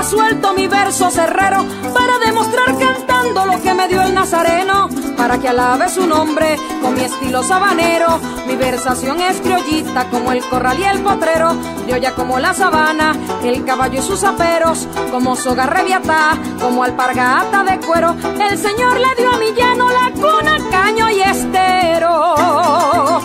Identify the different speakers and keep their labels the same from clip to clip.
Speaker 1: ha suelto mi verso cerrero para demostrar cantando lo que me dio el Nazareno, para que alabe su nombre con mi estilo sabanero. Mi versación es criollita como el corral y el potrero, criolla como la sabana, el caballo y sus aperos, como soga reviatá, como alpargata de cuero. El Señor le dio a mi llano la cuna, caño y estero.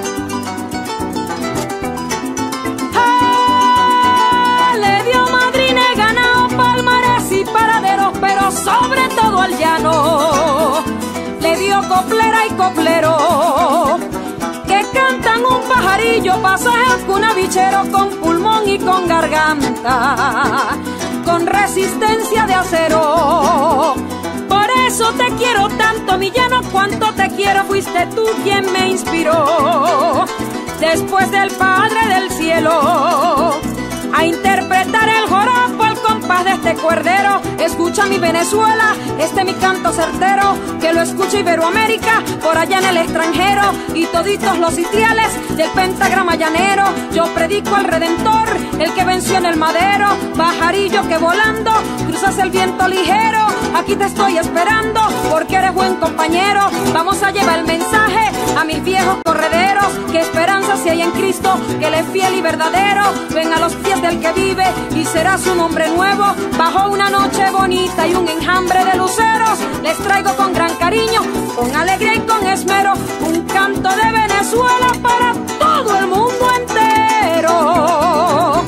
Speaker 1: Sobre todo al llano le dio coplera y coplero, que cantan un pajarillo, pasaje cunavichero, con pulmón y con garganta, con resistencia de acero. Por eso te quiero tanto, mi llano, cuanto te quiero, fuiste tú quien me inspiró, después del Padre del cielo, a interpretar el joropo al compás de este cuerdero. Escucha mi Venezuela, mi canto certero, que lo escucha Iberoamérica, por allá en el extranjero, y toditos los sitiales del pentagrama llanero. Yo predico al Redentor, el que venció en el madero, pajarillo que volando cruzas el viento ligero. Aquí te estoy esperando, porque eres buen compañero. Vamos a llevar el mensaje a mis viejos correderos, que esperanza si hay en Cristo, que Él es fiel y verdadero. Ven a los pies del que vive y será su nombre nuevo. Bajo una noche bonita y un enjambre de luceros, les traigo con gran cariño, con alegría y con esmero, un canto de Venezuela para todo el mundo entero.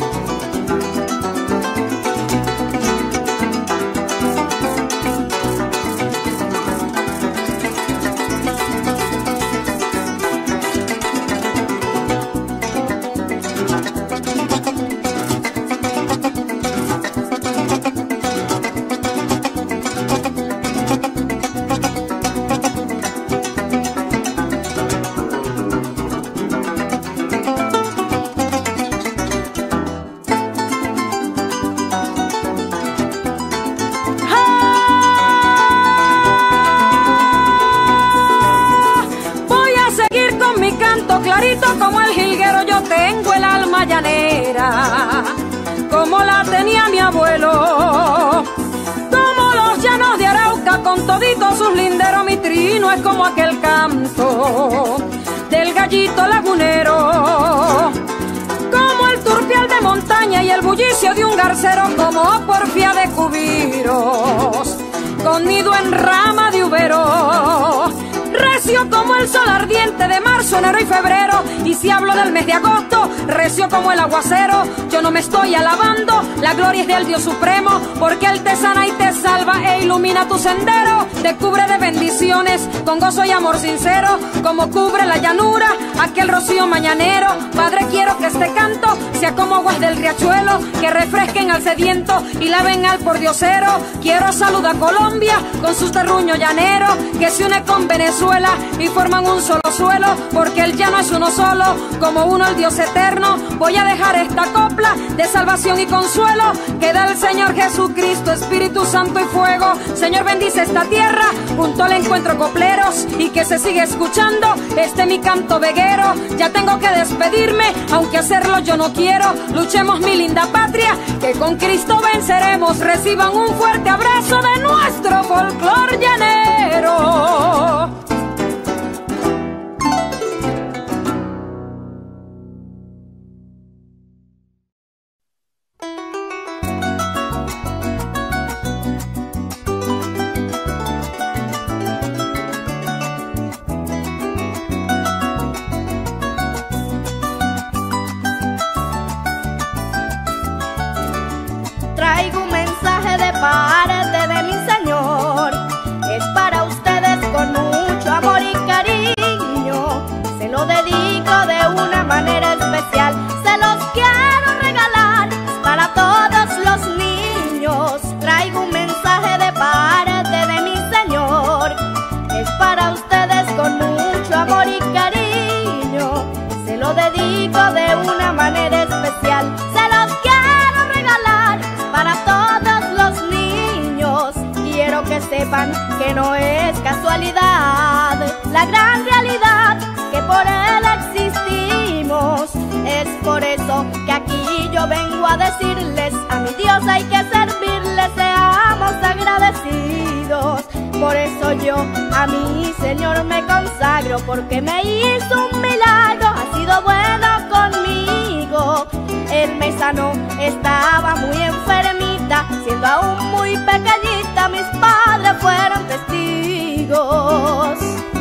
Speaker 1: Clarito como el jilguero, yo tengo el alma llanera, como la tenía mi abuelo, como los llanos de Arauca con toditos sus linderos. Mi trino es como aquel canto del gallito lagunero, como el turpial de montaña y el bullicio de un garcero, como porfía de cubiros con nido en rama de ubero. Recio como el sol ardiente de marzo, enero y febrero. Y si hablo del mes de agosto, recio como el aguacero. Yo no me estoy alabando, la gloria es del Dios supremo, porque Él te sana y te salva e ilumina tu sendero. Te cubre de bendiciones con gozo y amor sincero, como cubre la llanura aquel rocío mañanero. Padre, quiero que este canto sea como aguas del riachuelo, que refresquen al sediento y laven al pordiosero. Quiero saludar a Colombia con sus terruños llaneros, que se une con Venezuela y forman un solo suelo, porque el llano es uno solo, como uno el Dios eterno. Voy a dejar esta copla de salvación y consuelo, que da el Señor Jesucristo, Espíritu Santo y fuego. Señor, bendice esta tierra, junto al encuentro copleros, y que se siga escuchando mi canto veguero. Ya tengo que despedirme, aunque hacerlo yo no quiero. Luchemos, mi linda patria, que con Cristo venceremos. Reciban un fuerte abrazo de nuestro folclor llanero.
Speaker 2: Traigo un mensaje de parte de mi Señor, es para ustedes con mucho amor y cariño. Se lo dedico de una manera especial, se los quiero regalar, es para todos los niños. Traigo un mensaje de parte de mi Señor, es para ustedes con mucho amor y cariño. Se lo dedico de una manera especial, se los quiero regalar, para todos los niños. Quiero que sepan que no es casualidad, la gran realidad que por Él existimos. Es por eso que aquí yo vengo a decirles, a mi Dios hay que servir. seamos agradecidos. Por eso yo a mi Señor me consagro, porque me hizo un milagro, ha sido bueno conmigo. Él me sanó, estaba muy enfermita, siendo aún muy pequeñita, mis padres fueron testigos.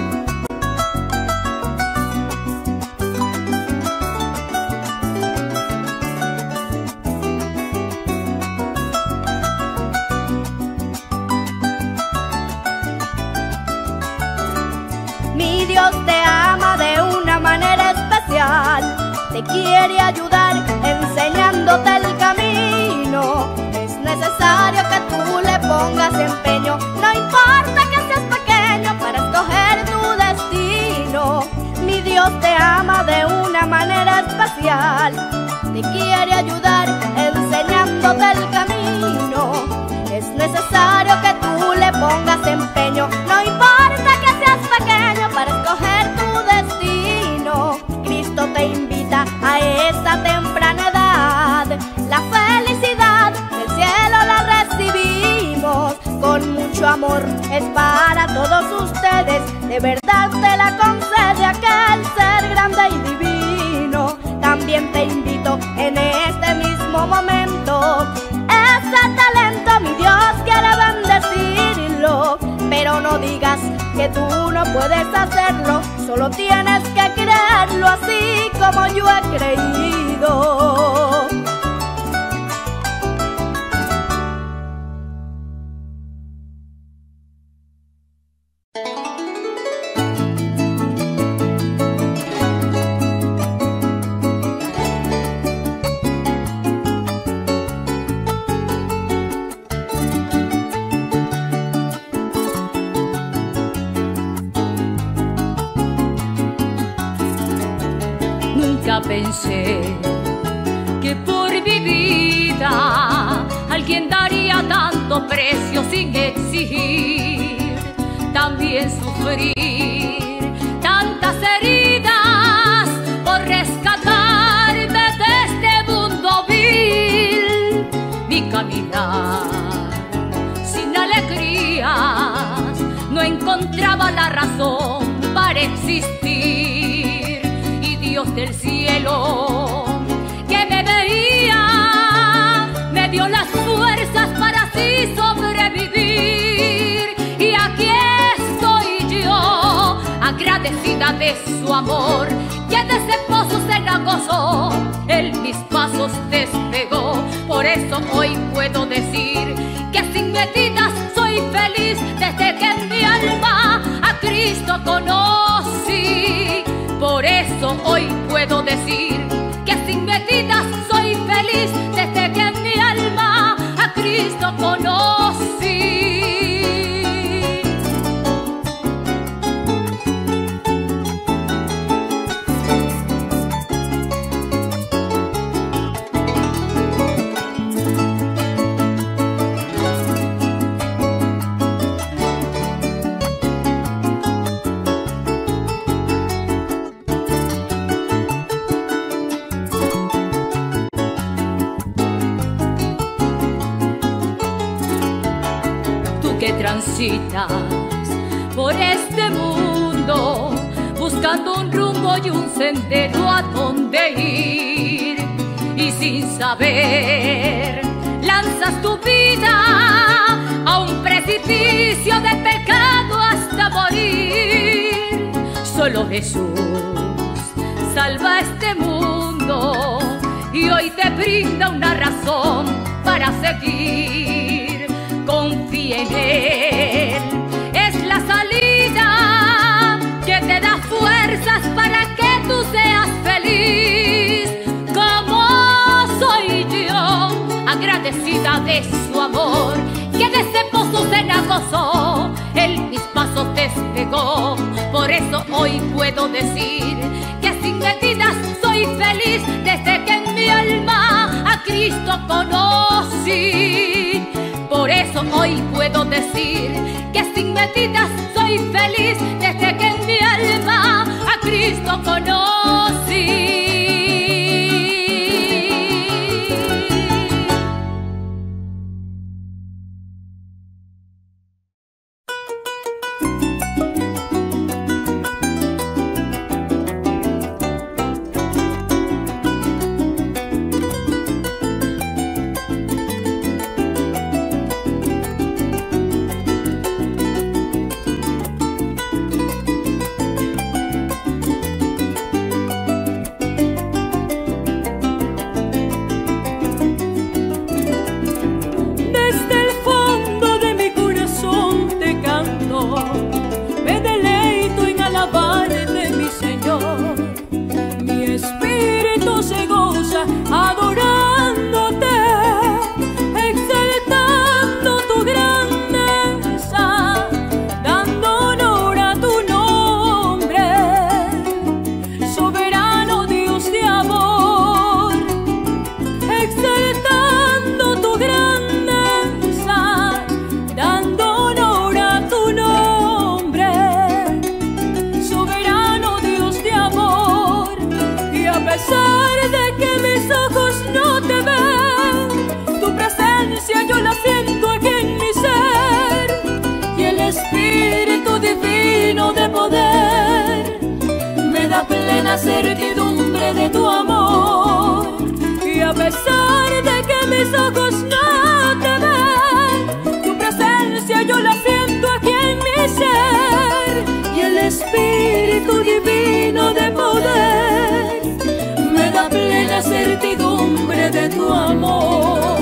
Speaker 2: Mi Dios te ama de una manera especial, te quiere ayudar enseñándote el camino. Es necesario que tú le pongas empeño, no importa que seas pequeño, para escoger tu destino. Mi Dios te ama de una manera especial, te quiere ayudar enseñándote el camino. Es necesario que tú le pongas empeño, no importa que seas pequeño, para escoger tu destino. Cristo te invita a esta temprana edad, la felicidad del cielo la recibimos con mucho amor, es para todos ustedes, de verdad te la concede aquel ser grande y divino. También te invito en este mismo momento, ese talento mi Dios quiere bendecirlo, pero no digas que tú no puedes hacerlo, solo tienes que creerlo así como yo he creído.
Speaker 1: Nunca pensé que por mi vida alguien daría tanto precio sin exigir, también sufrir tantas heridas por rescatarme de este mundo vil. Mi caminar sin alegrías, no encontraba la razón para existir. Dios del cielo que me veía, me dio las fuerzas para así sobrevivir. Y aquí estoy yo, agradecida de su amor, que de ese pozo se la gozó, él mis pasos despegó. Por eso hoy puedo decir que sin medidas soy feliz, desde que en mi alma a Cristo conocí. Por eso hoy puedo decir que sin medidas soy feliz, desde que en mi alma a Cristo conocí. Que transitas por este mundo, buscando un rumbo y un sendero a donde ir, y sin saber lanzas tu vida a un precipicio de pecado hasta morir. Solo Jesús salva este mundo y hoy te brinda una razón para seguir. Confía en Él, es la salida que te da fuerzas para que tú seas feliz. Como soy yo, agradecida de su amor, que de ese pozo se la gozó, él mis pasos despegó. Por eso hoy puedo decir que sin medidas soy feliz, desde que en mi alma a Cristo conocí. Por eso hoy puedo decir que sin medidas soy feliz, desde que en mi alma a Cristo conocí. plena certidumbre de tu amor. Y a pesar de que mis ojos no te ven, tu presencia yo la siento aquí en mi ser. Y el Espíritu divino de poder me da plena certidumbre de tu amor.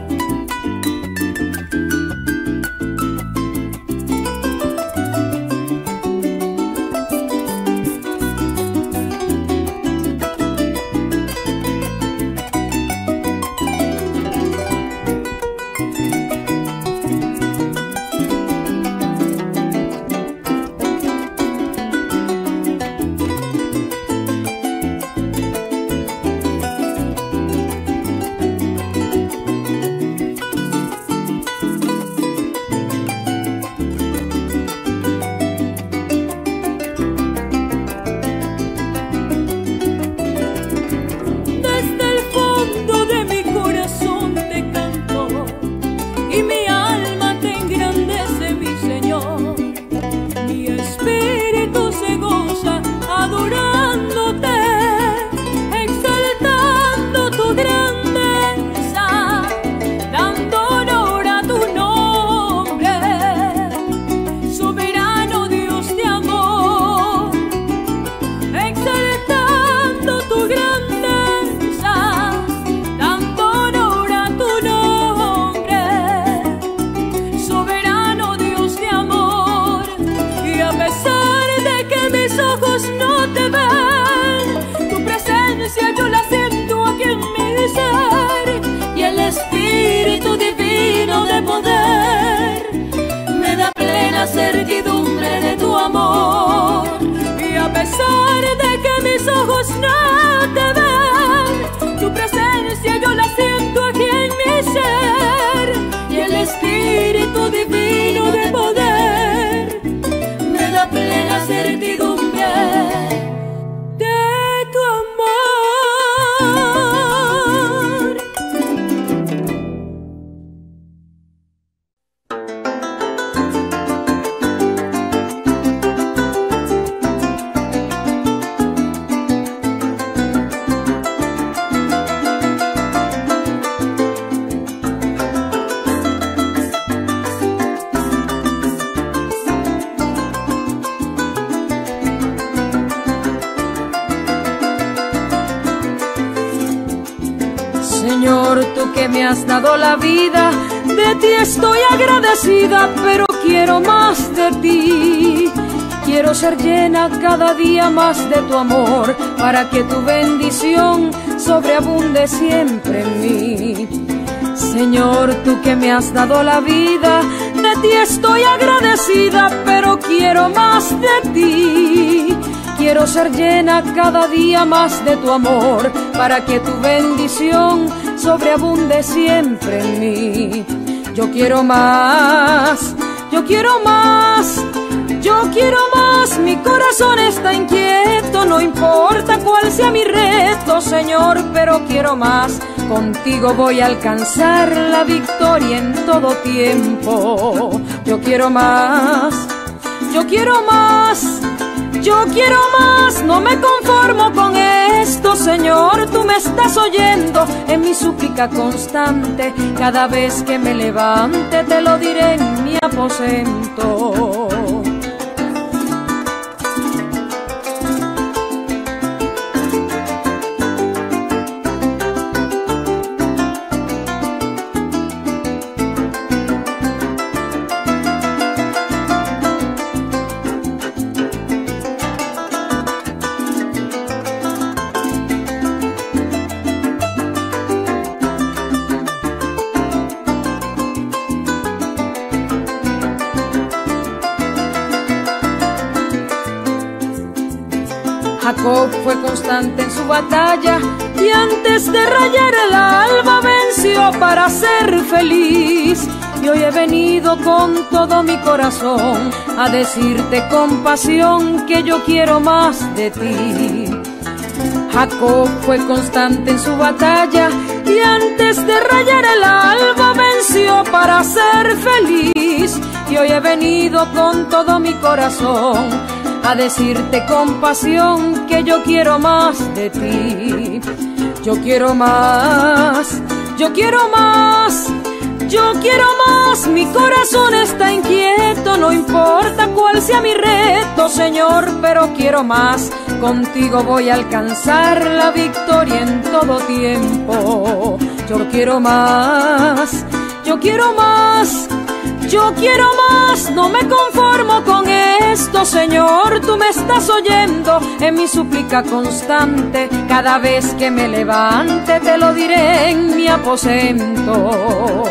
Speaker 1: Certidumbre de tu amor. Y a pesar de que mis ojos no te ven, tu presencia yo la siento aquí en mi ser. Y el Espíritu divino de poder me da plena certidumbre de tu amor. Señor, tú que me has dado la vida, de ti estoy agradecida, pero quiero más de ti. Quiero ser llena cada día más de tu amor, para que tu bendición sobreabunde siempre en mí. Señor, tú que me has dado la vida, de ti estoy agradecida, pero quiero más de ti. Quiero ser llena cada día más de tu amor, para que tu bendición sobreabunde siempre en mí. Yo quiero más, yo quiero más, yo quiero más. Mi corazón está inquieto, no importa cuál sea mi reto, Señor, pero quiero más. Contigo voy a alcanzar la victoria en todo tiempo. Yo quiero más, yo quiero más. Yo quiero más, no me conformo con esto, Señor, tú me estás oyendo en mi súplica constante. Cada vez que me levante te lo diré en mi aposento. Jacob fue constante en su batalla y antes de rayar el alba venció para ser feliz. Y hoy he venido con todo mi corazón a decirte con pasión que yo quiero más de ti. Jacob fue constante en su batalla y antes de rayar el alba venció para ser feliz. Y hoy he venido con todo mi corazón a decirte con pasión que yo quiero más de ti. Yo quiero más, yo quiero más, yo quiero más. Mi corazón está inquieto, no importa cuál sea mi reto, Señor, pero quiero más. Contigo voy a alcanzar la victoria en todo tiempo. Yo quiero más, yo quiero más, yo quiero más. No me conformo con esto, Señor, tú me estás oyendo en mi súplica constante. Cada vez que me levante te lo diré en mi aposento.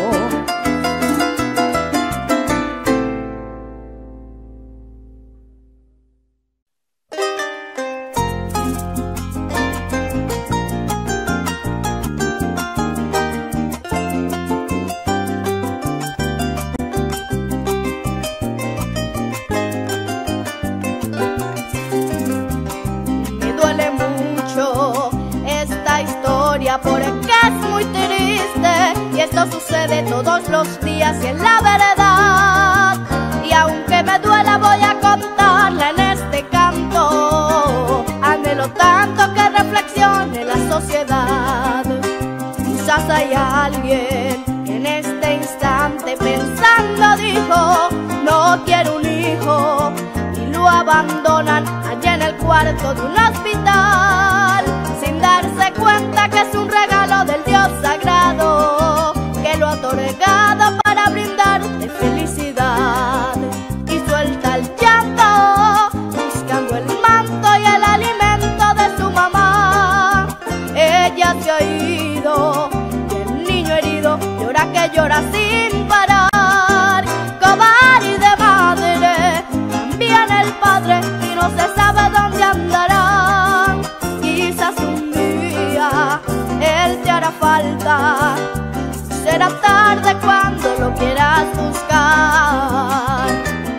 Speaker 2: Sucede todos los días y en la verdad, y aunque me duela voy a contarla en este canto. Anhelo tanto que reflexione la sociedad. Quizás hay alguien que en este instante pensando dijo: no quiero un hijo, y lo abandonan allá en el cuarto de un hospital, sin darse cuenta que es un regalo del Dios sagrado, que lo ha otorgado para brindarte felicidad. Y suelta el llanto, buscando el manto y el alimento de su mamá. Ella se ha ido y el niño herido llora que llora sin parar. Cobarde madre, también el padre, y no se sabe dónde andará. Quizás un día él te hará falta, será tarde cuando lo quieras buscar.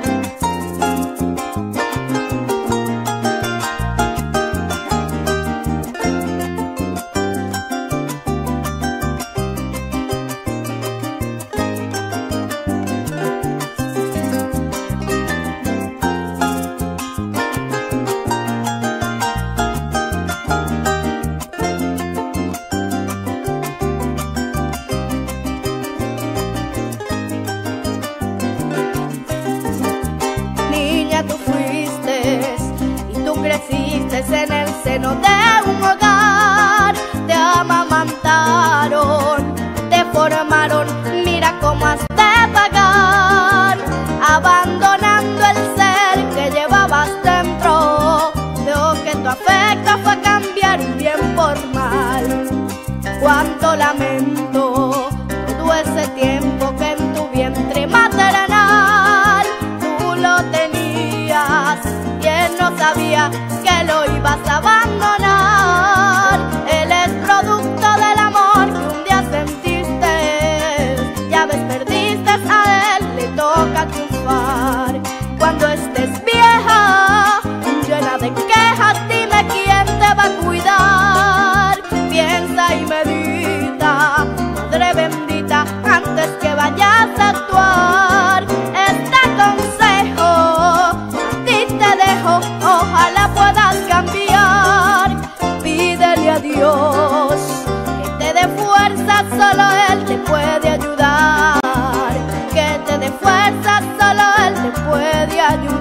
Speaker 2: En el seno de un hogar, te amamantaron, te formaron, mira cómo has de pagar, abandonando el ser que llevabas dentro. Veo que tu afecto fue cambiar un bien por mal. Cuánto lamento todo ese tiempo que en tu vientre maternal tú lo tenías y él no sabía que lo ibas a abandonar. Él es producto del amor que un día sentiste. Ya ves, perdiste a él, le toca triunfar. Cuando estés vieja, llena de quejas, dime quién te va a cuidar. Piensa y medita, madre bendita, antes que vayas a actuar. Este consejo a ti te dejo, ojalá puedas cambiar. Pídele a Dios que te dé fuerza, solo Él te puede ayudar. Que te dé fuerza, solo Él te puede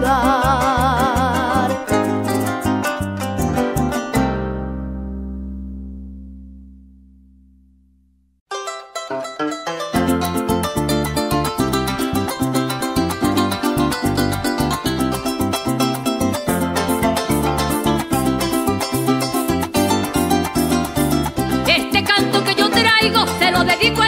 Speaker 2: ayudar.
Speaker 3: Este canto que yo traigo se lo dedico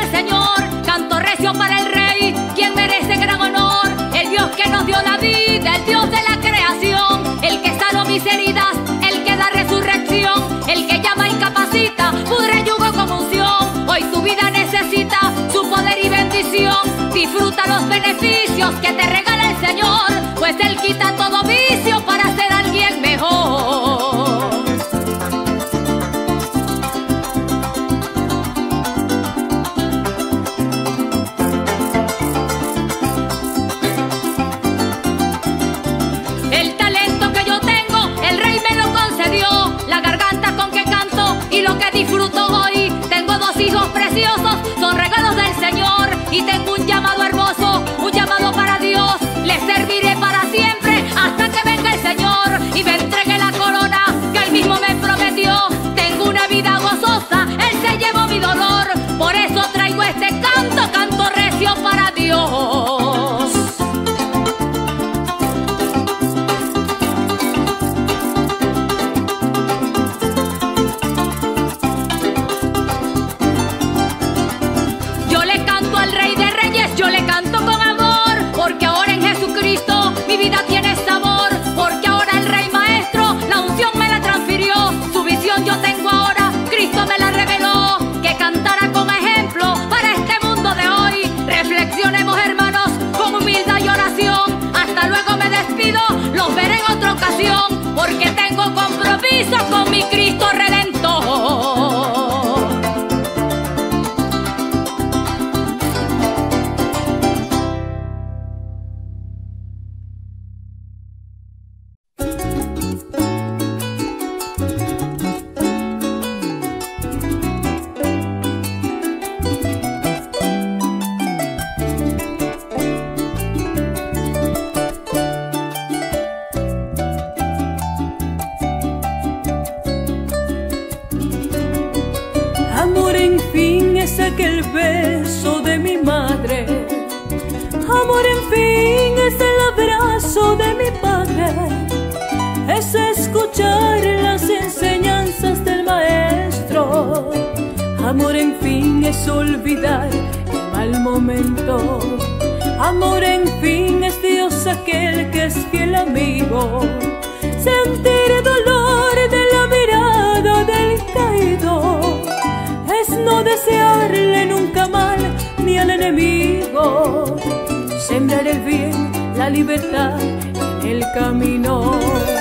Speaker 3: en fin es aquel beso de mi madre. Amor en fin es el abrazo de mi padre. Es escuchar las enseñanzas del maestro. Amor en fin es olvidar el mal momento. Amor en fin es Dios aquel que es fiel amigo. Sentir dolor de la mirada del caído es no desearle nunca mal ni al enemigo. Sembrar el bien, la libertad en el camino.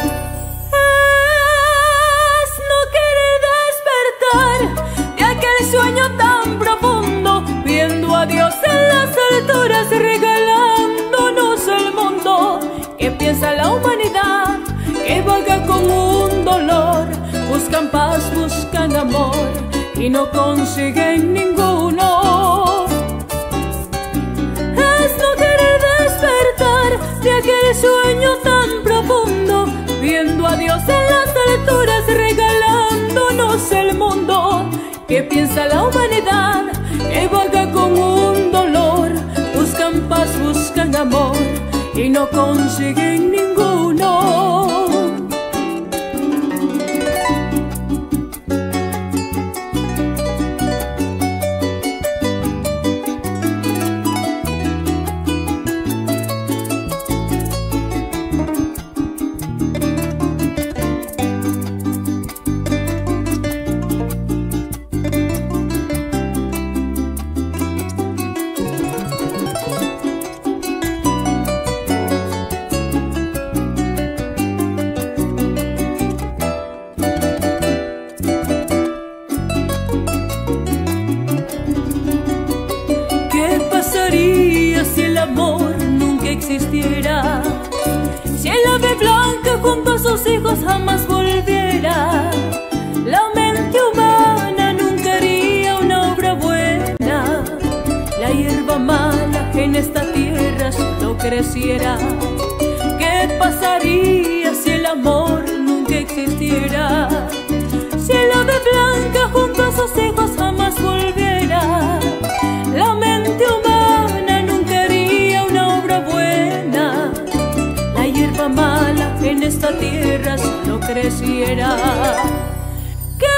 Speaker 3: Es no querer despertar de aquel sueño tan profundo, viendo a Dios en las alturas, regalándonos el mundo. ¿Qué piensa la humanidad? Que vaga con un dolor, buscan paz, buscan amor y no consiguen ninguno. Es no querer despertar de aquel sueño tan profundo, viendo a Dios en las alturas, regalándonos el mundo. ¿Qué piensa la humanidad? Que vaga con un dolor, buscan paz, buscan amor y no consiguen ninguno. Existiera si el ave blanca junto a sus hijos jamás volviera. La mente humana nunca haría una obra buena. La hierba mala en esta tierra solo creciera. ¿Qué pasaría si el amor nunca existiera? Si el ave blanca junto a sus hijos jamás volviera. La mente humana nunca haría una obra buena. La hierba mala en esta tierra solo creciera. Qué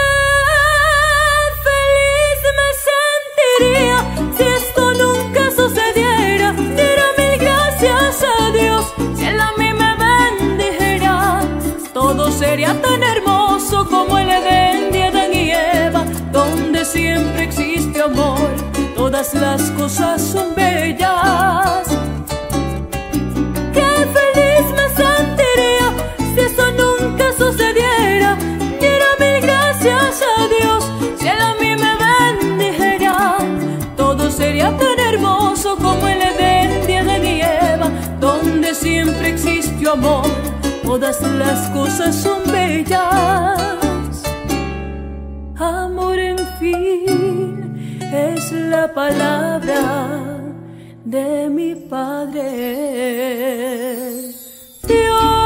Speaker 3: feliz me sentiría si esto nunca sucediera. Diera mil gracias a Dios si Él a mí me bendijera. Todo sería tan hermoso como el Edén de Adán y Eva, donde siempre existe amor. Todas las cosas son bellas. Qué feliz me sentiría si eso nunca sucediera. Diera mil gracias a Dios si Él a mí me bendijera. Todo sería tan hermoso como el Edén de Adán y Eva, donde siempre existió amor. Todas las cosas son bellas. Amor en fin es la palabra de mi Padre Dios.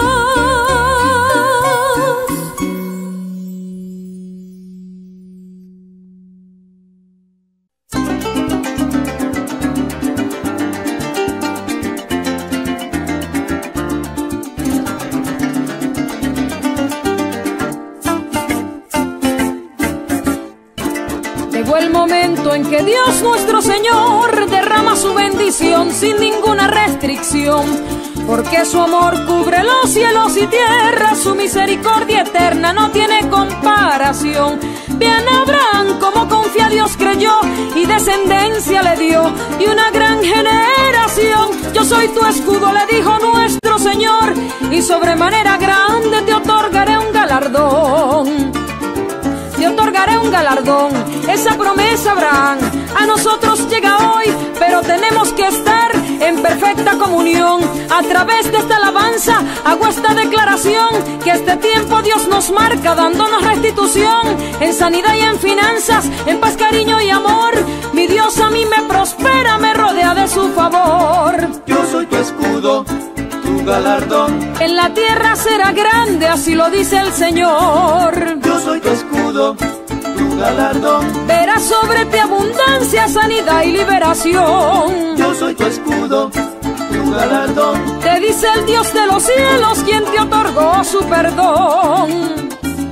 Speaker 1: Llegó el momento en que Dios nuestro Señor derrama su bendición sin ninguna restricción, porque su amor cubre los cielos y tierra, su misericordia eterna no tiene comparación. Bien Abraham como confía Dios creyó y descendencia le dio y una gran generación. Yo soy tu escudo, le dijo nuestro Señor, y sobremanera grande te otorgaré un galardón. Te otorgaré un galardón. Esa promesa, Abraham, a nosotros llega hoy, pero tenemos que estar en perfecta comunión. A través de esta alabanza hago esta declaración, que este tiempo Dios nos marca dándonos restitución en sanidad y en finanzas, en paz, cariño y amor. Mi Dios a mí me prospera, me rodea de su favor.
Speaker 4: Yo soy tu escudo, tu galardón.
Speaker 1: En la tierra será grande, así lo dice el Señor.
Speaker 4: Yo soy tu escudo, tu galardón.
Speaker 1: Verás Verás sobre ti abundancia, sanidad y liberación.
Speaker 4: Yo soy tu escudo, tu galardón.
Speaker 1: Te dice el Dios de los cielos, quien te otorgó su perdón.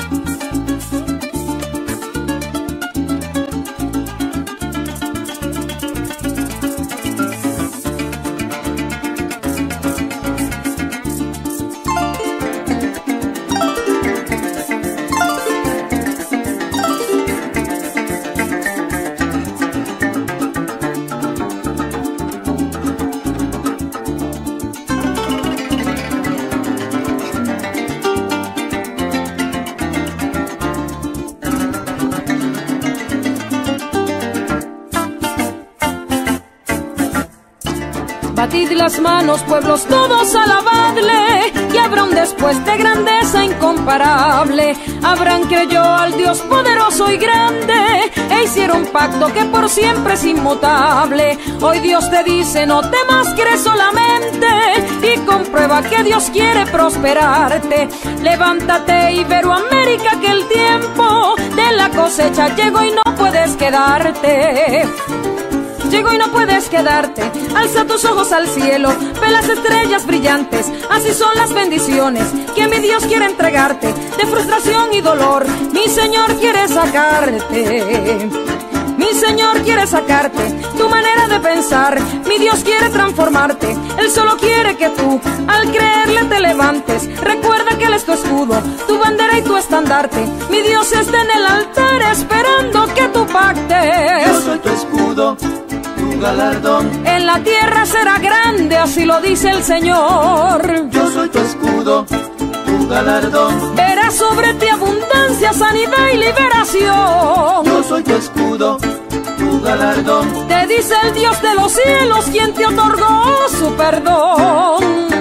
Speaker 1: Batid las manos, pueblos todos, alabadle, y habrá un después de grandeza incomparable. Abraham creyó al Dios poderoso y grande, e hicieron pacto que por siempre es inmutable. Hoy Dios te dice, no temas, cree solamente, y comprueba que Dios quiere prosperarte. Levántate, Iberoamérica, que el tiempo de la cosecha llegó y no puedes quedarte. Llegó y no puedes quedarte, alza tus ojos al cielo, ve las estrellas brillantes, así son las bendiciones que mi Dios quiere entregarte. De frustración y dolor, mi Señor quiere sacarte. Mi Señor quiere sacarte tu manera de pensar, mi Dios quiere transformarte. Él solo quiere que tú, al creerle, te levantes. Recuerda que Él es tu escudo, tu bandera y tu estandarte. Mi Dios está en el altar esperando que tú pactes.
Speaker 4: Yo soy tu escudo, tu galardón.
Speaker 1: En la tierra será grande, así lo dice el Señor.
Speaker 4: Yo soy tu escudo, tu galardón.
Speaker 1: Verás sobre ti abundancia, sanidad y liberación.
Speaker 4: Yo soy tu escudo, tu galardón.
Speaker 1: Te dice el Dios de los cielos, quien te otorgó su perdón.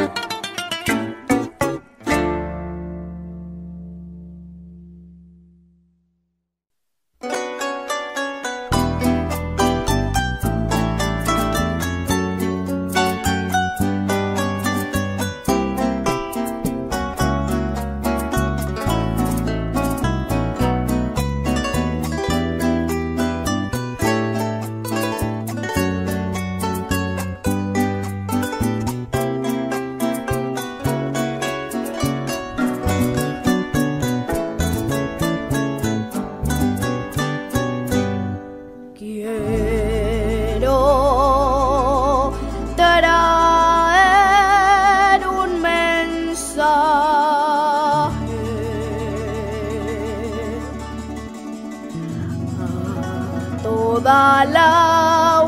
Speaker 2: Toda la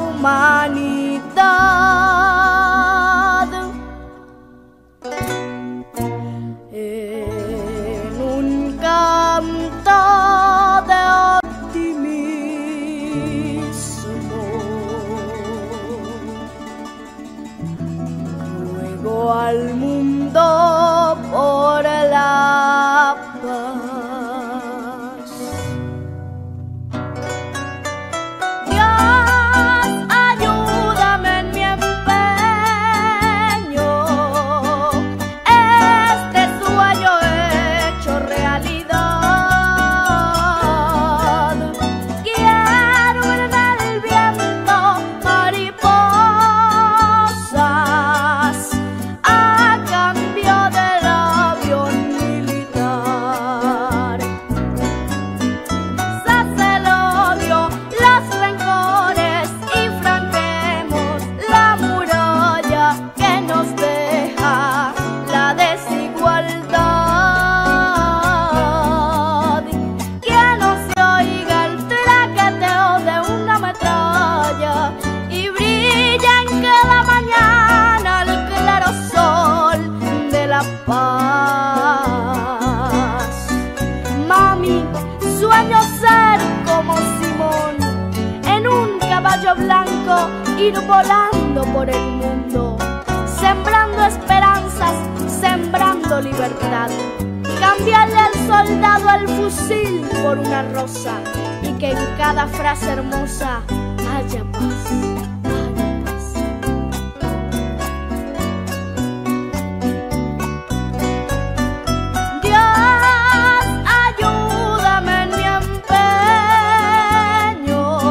Speaker 2: humanidad en un canto de optimismo. Ruego al mundo por la paz. Blanco, ir volando por el mundo, sembrando esperanzas, sembrando libertad. Cambiarle al soldado el fusil por una rosa, y que en cada frase hermosa haya paz. Dios, ayúdame en mi empeño.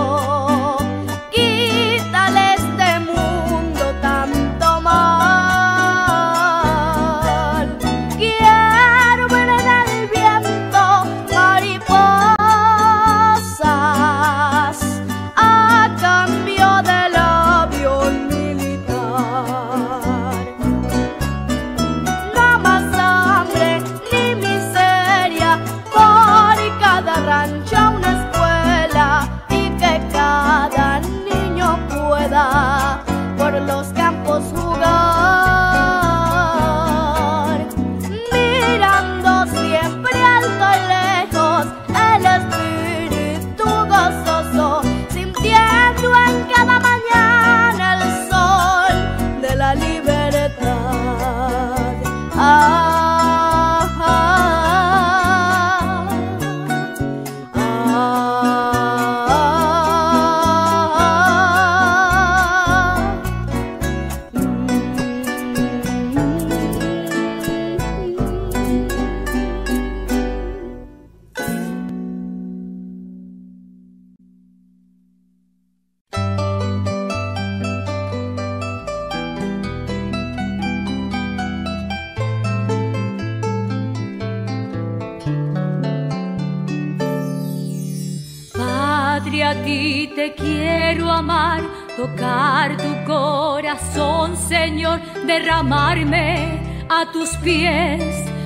Speaker 3: patria, a ti te quiero amar, tocar tu corazón, Señor, derramarme a tus pies,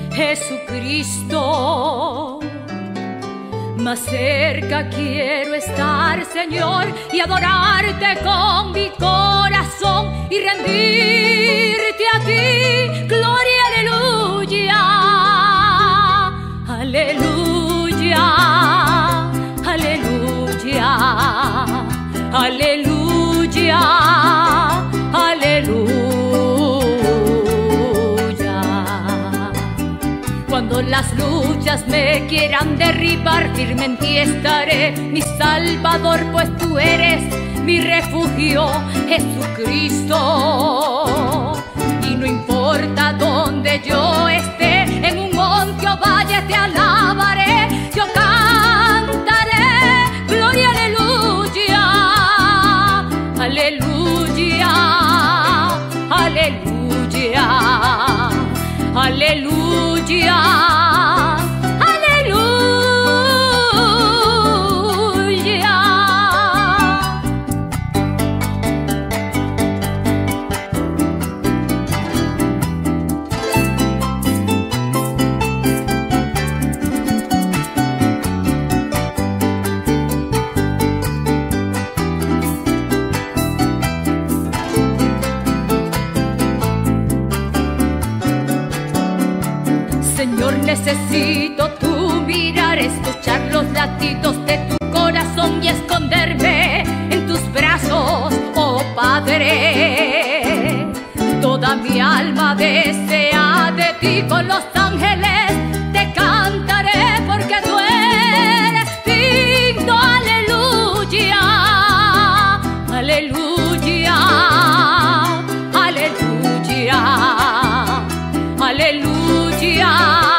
Speaker 3: Jesucristo. Más cerca quiero estar, Señor, y adorarte con mi corazón y rendirte a ti, gloria, aleluya, aleluya, aleluya, aleluya, aleluya. Cuando las luchas me quieran derribar, firme en ti estaré, mi Salvador, pues tú eres mi refugio, Jesucristo. Y no importa dónde yo esté, en un monte o valle te alabaré, yo cantaré, gloria, aleluya, aleluya, aleluya, aleluya, aleluya. Señor, necesito tu mirar, escuchar los latidos de tu corazón y esconderme en tus brazos, oh Padre. Toda mi alma desea de ti, con los ángeles te cantaré, porque tú eres digno, aleluya, aleluya, aleluya, aleluya.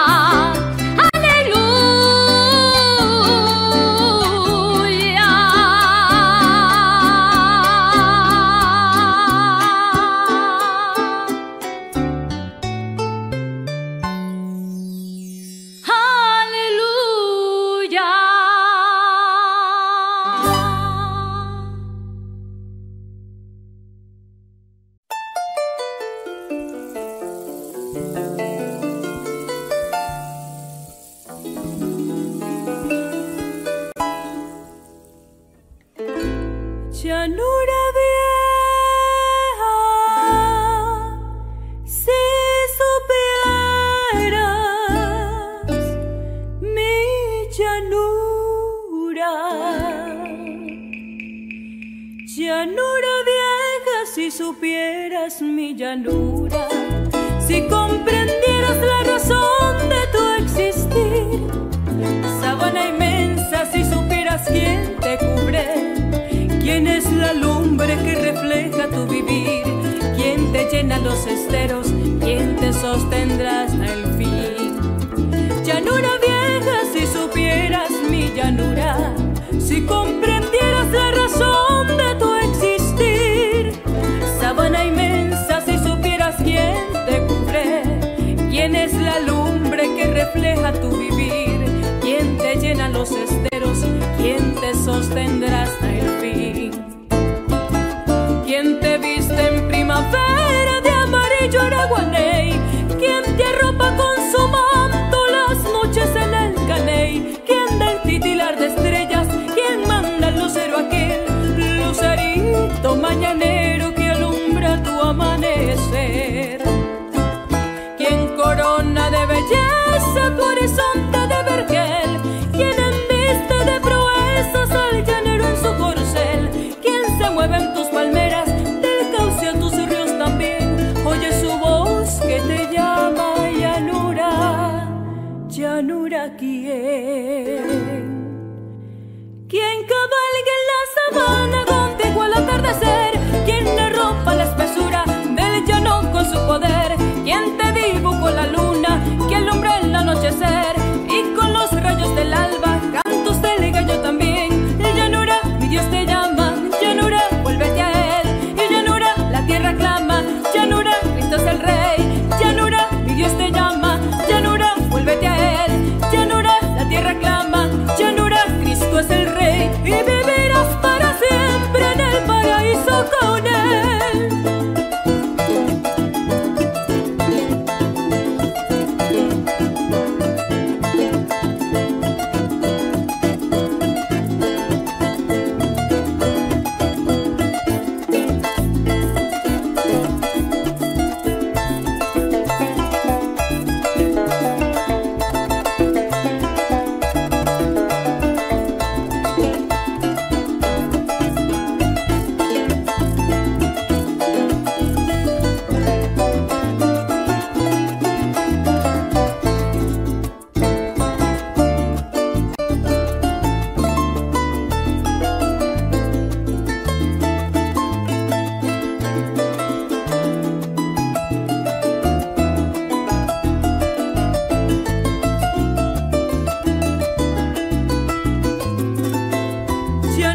Speaker 5: Llanura vieja, si supieras mi llanura. Llanura vieja, si supieras mi llanura, si comprendieras la razón de tu existir. Sabana inmensa, si supieras quién te cubre, quién es la lumbre que refleja tu vivir, quién te llena los esteros, quién te sostendrá hasta el fin. Llanura vieja, si supieras mi llanura, si comprendieras la razón de tu existir. Sabana inmensa, si supieras quién te cubre, quién es la lumbre que refleja tu vivir, quién te llena los esteros, quién te sostendrá hasta el fin. Quien te viste en primavera de amarillo araguaney, quien te arropa con su manto las noches en el caney, quien da el titilar de estrellas, quien manda el lucero aquel, lucerito mañanero que alumbra tu amanecer. Quien corona de belleza tu horizonte de vergel, quien embiste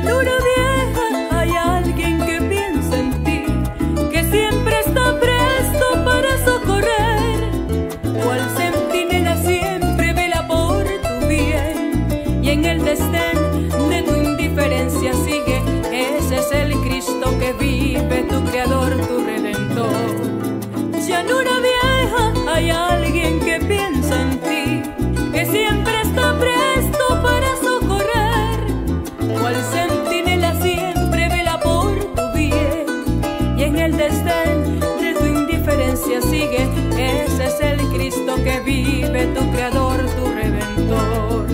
Speaker 5: Llanura vieja, hay alguien que piensa en ti, que siempre está presto para socorrer, cual centinela siempre vela por tu bien, y en el desdén de tu indiferencia sigue. Ese es el Cristo que vive, tu Creador, tu Redentor. Llanura vieja, hay alguien que piensa en ti, que siempre está presto para socorrer, cual centinela siempre vela por tu bien, y en el desdén de tu indiferencia sigue. Ese es el Cristo que vive, tu Creador, tu Redentor.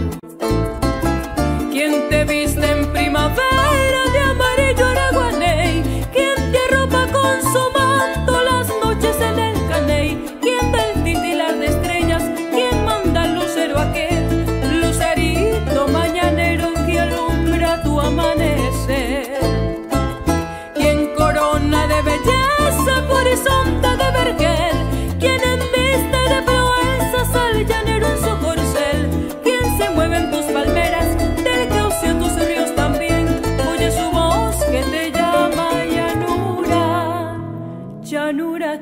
Speaker 5: Quien te viste en primavera de amarillo araguaney, quien te arropa con su manto las noches en el caney, quien da el titilar de estrellas, quien manda al lucero aquel, lucerito mañanero que alumbra tu amanecer, quien corona de belleza tu horizonte de vergel, quien enviste de proezas al llanero en su corcel, quien se mueve en tus palmeras, del cauce a tus ríos también, oye su voz que te llama. Llanura, llanura,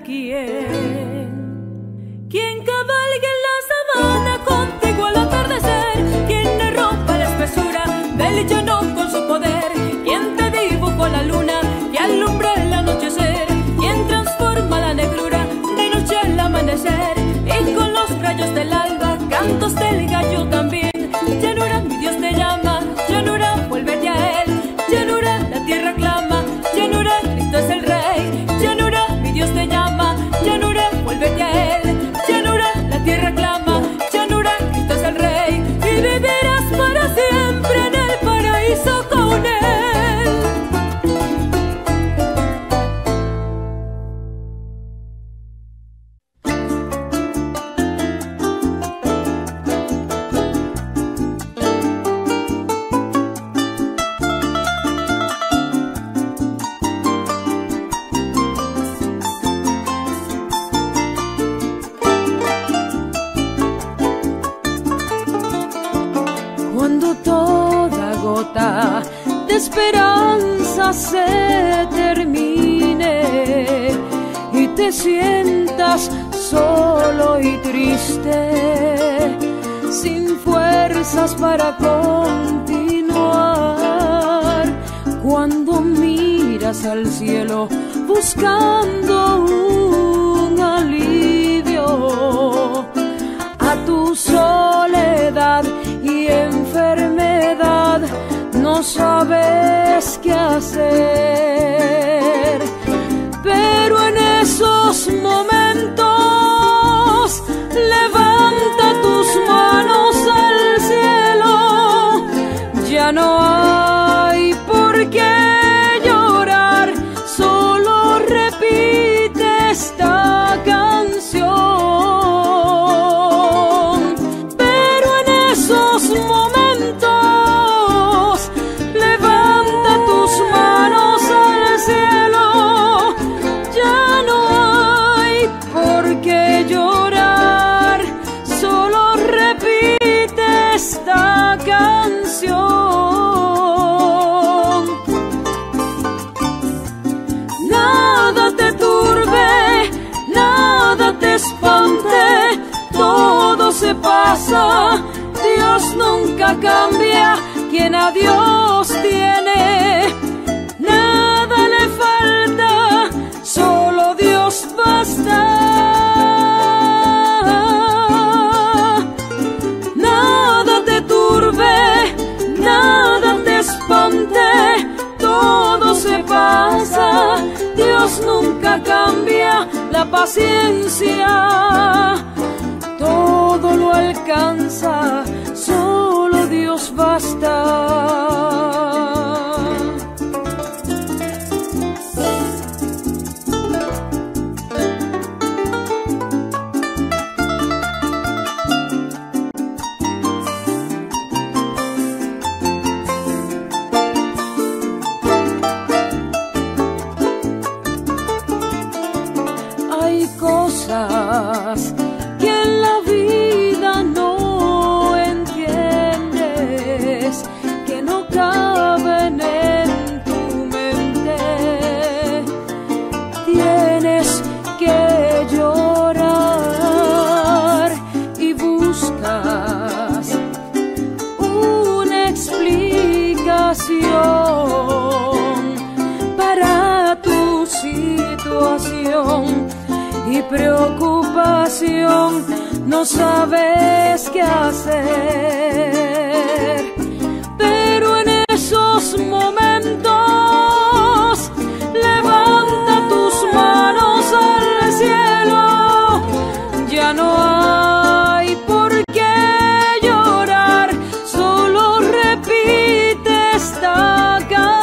Speaker 5: ¿quién cabalgue en la sabana contigo al atardecer? ¿Quién le rompa la espesura del llano con su poder? ¿Quién te dibujó la luna que alumbra el anochecer? ¿Quién transforma la negrura de noche al amanecer? Y con los rayos del alba, cantos del gallo también. Llanura, mi Dios te llama, llanura, vuélvete a él. Llanura, la tierra clama, llanura, Cristo es el Rey. Llanura, mi Dios te llama, llanura, vuélvete a él. Llanura, la tierra clama, llanura, Cristo es el Rey. Y vivirás para siempre en el paraíso con él.
Speaker 1: Cuando toda gota de esperanza se termine y te sientas solo y triste, sin fuerzas para continuar, cuando miras al cielo buscando un alivio a tu soledad y enfermedad, no sabes qué hacer, pero en esos momentos levanta tus manos al cielo. Ya no hay por qué llorar, solo repite esta canción. Momentos, levanta tus manos al cielo. Ya no hay por qué llorar, solo repite esta canción. Nada te turbe, nada te espante, todo se pasa. Dios nunca cambia, quien a Dios tiene, nada le falta, solo Dios basta. Nada te turbe, nada te espante, todo se pasa. Dios nunca cambia, la paciencia todo lo alcanza, solo Dios basta. Hay cosas que en la vida no preocupación, no sabes qué hacer. Pero en esos momentos levanta tus manos al cielo. Ya no hay por qué llorar, solo repite esta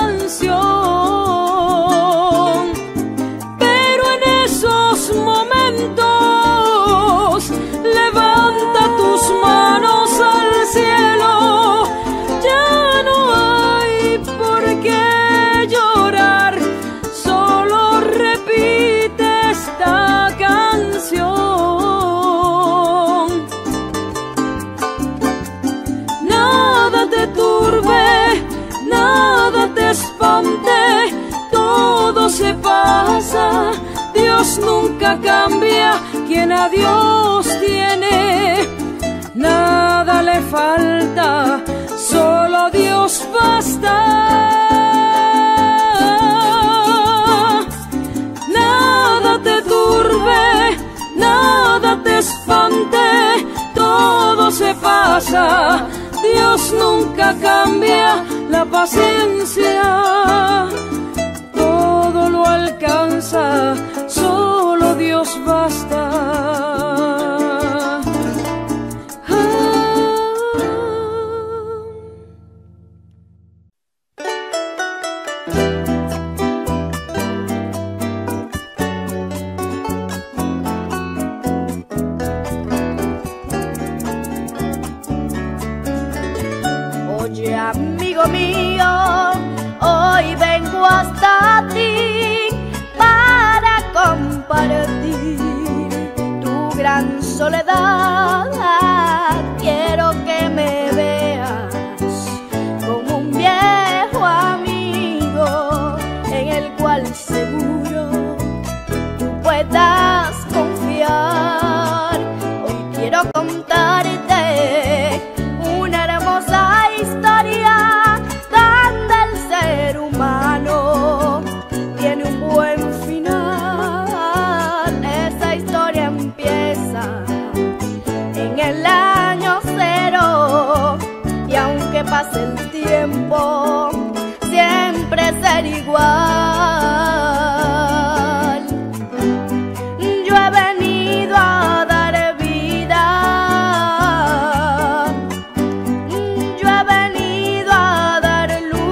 Speaker 1: canción. Pero en esos momentos levanta tus manos al cielo. Ya no hay por qué llorar, solo repite esta canción. Nada te turbe, nada te espante, todo se pasa. Dios nunca cambia, quien a Dios tiene, nada le falta, solo Dios basta. Nada te turbe, nada te espante, todo se pasa. Dios nunca cambia, la paciencia todo lo alcanza, solo Dios basta.
Speaker 2: Oye, amigo mío, hoy vengo hasta ti para compartir tu gran soledad. Quiero que me veas como un viejo amigo en el cual seguro tú puedas confiar. Hoy quiero contarte una hermosa historia donde el ser humano tiene un buen final. Esa historia empieza en el año 0 y aunque pase el tiempo siempre será igual. Yo he venido a dar vida, yo he venido a dar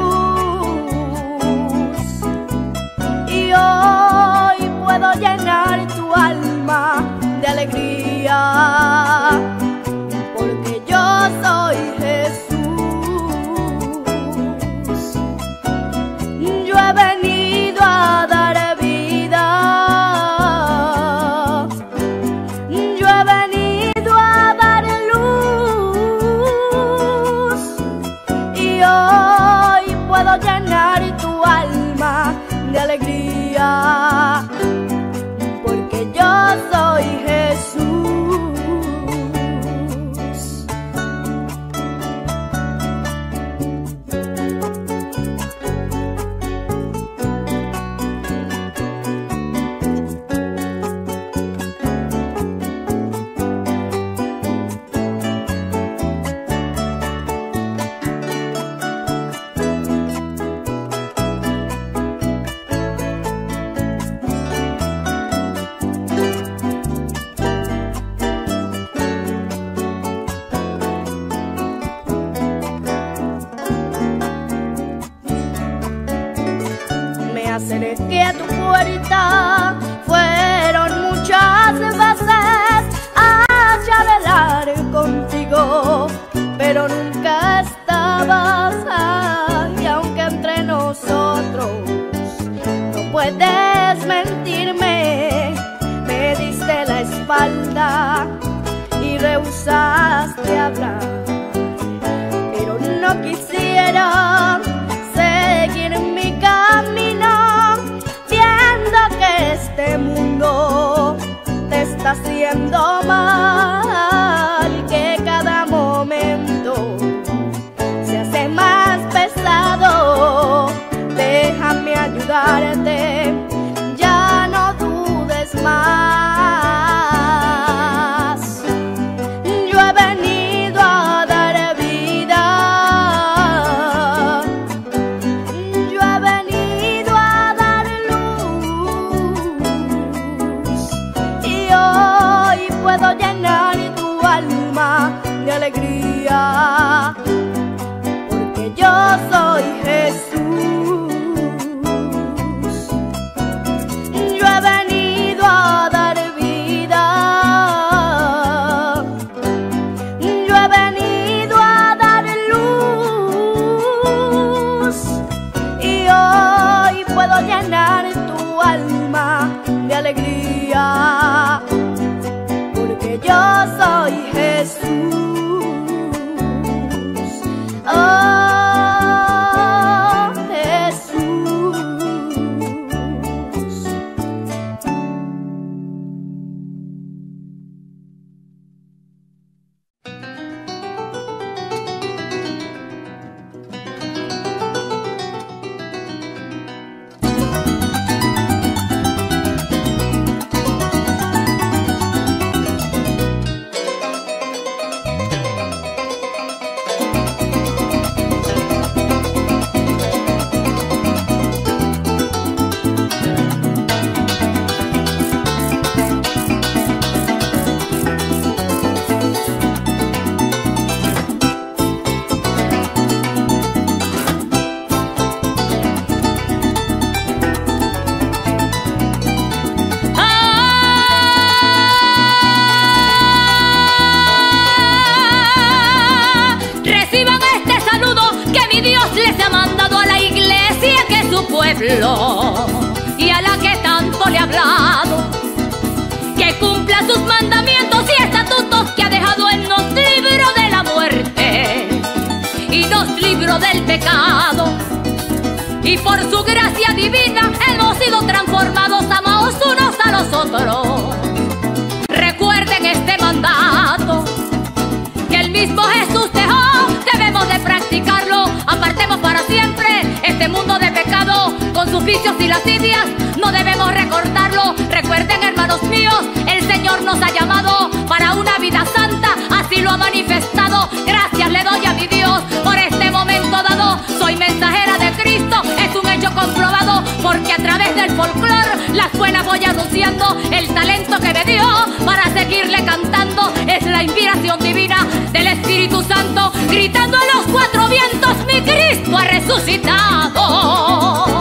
Speaker 2: luz y hoy puedo llenar tu alma de alegría, porque yo soy Jesús. Yo he venido a dar vida, yo he venido a dar luz y hoy puedo llenar tu alma de alegría, porque yo soy Jesús. Acerqué a tu puerta, fueron muchas veces a charlar contigo, pero nunca estabas. Y aunque entre nosotros no puedes mentirme, me diste la espalda y rehusaste hablar. Pero no quisiera seguir mi camino, viendo que este mundo te está
Speaker 3: libro del pecado. Y por su gracia divina hemos sido transformados, amados unos a los otros. Recuerden este mandato que el mismo Jesús dejó, debemos de practicarlo. Apartemos para siempre este mundo de pecado con sus vicios y lascivias, no debemos recordarlo. Recuerden, hermanos míos, el Señor nos ha llamado para una vida santa, así lo ha manifestado. Gracias le doy a mi Dios por este momento dado. Soy mensajera de Cristo, es un hecho comprobado, porque a través del folclore las buenas voy anunciando. El talento que me dio para seguirle cantando es la inspiración divina del Espíritu Santo, gritando a los cuatro vientos: mi Cristo ha resucitado.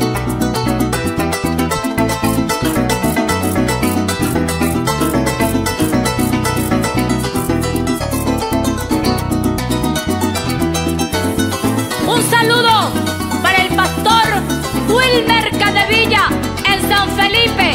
Speaker 3: Un saludo para el pastor Wilmer Cadevilla en San Felipe.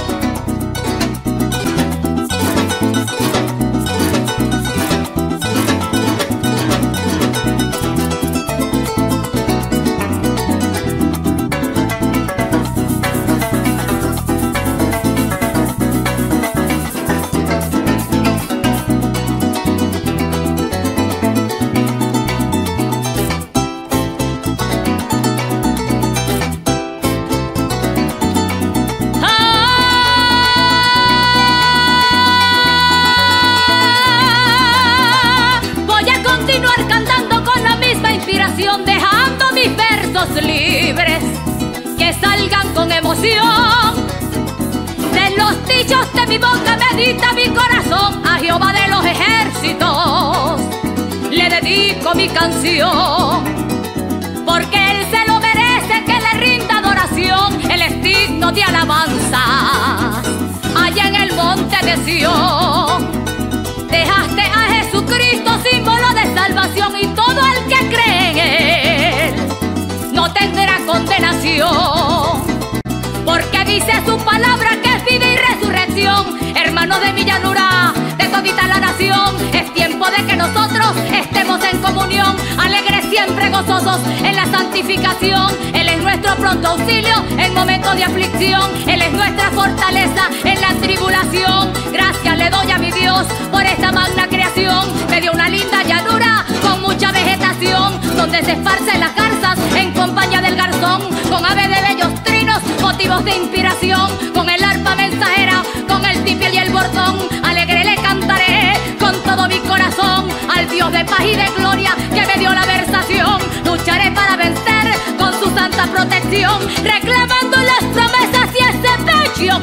Speaker 3: Dejando mis versos libres que salgan con emoción. De los dichos de mi boca medita mi corazón, a Jehová de los ejércitos le dedico mi canción, porque Él se lo merece que le rinda adoración. Él es digno de alabanza allá en el monte de Sión. Dejaste a Jesucristo símbolo de salvación, y todo el que cree en Él no tendrá condenación, porque dice su palabra que es vida y resurrección. Hermanos de mi llanura, de todita la nación, es tiempo de que nosotros estemos en comunión, alegres siempre, gozosos en la santificación. Él es nuestro pronto auxilio en momentos de aflicción, Él es nuestra fortaleza en la tribulación. Gracias le doy a mi Dios por esta magna creación. Me dio una linda llanura con mucha vegetación, donde se esparcen las garzas en compañía del garzón, con aves de bellos trinos, motivos de inspiración, con el arpa mensajera, con el tipiel y el bordón. Alegre le cantaré con todo mi corazón al Dios de paz y de gloria que me dio la versación. Lucharé para vencer con su santa protección, reclamando las promesas y ese bello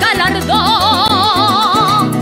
Speaker 3: galardón.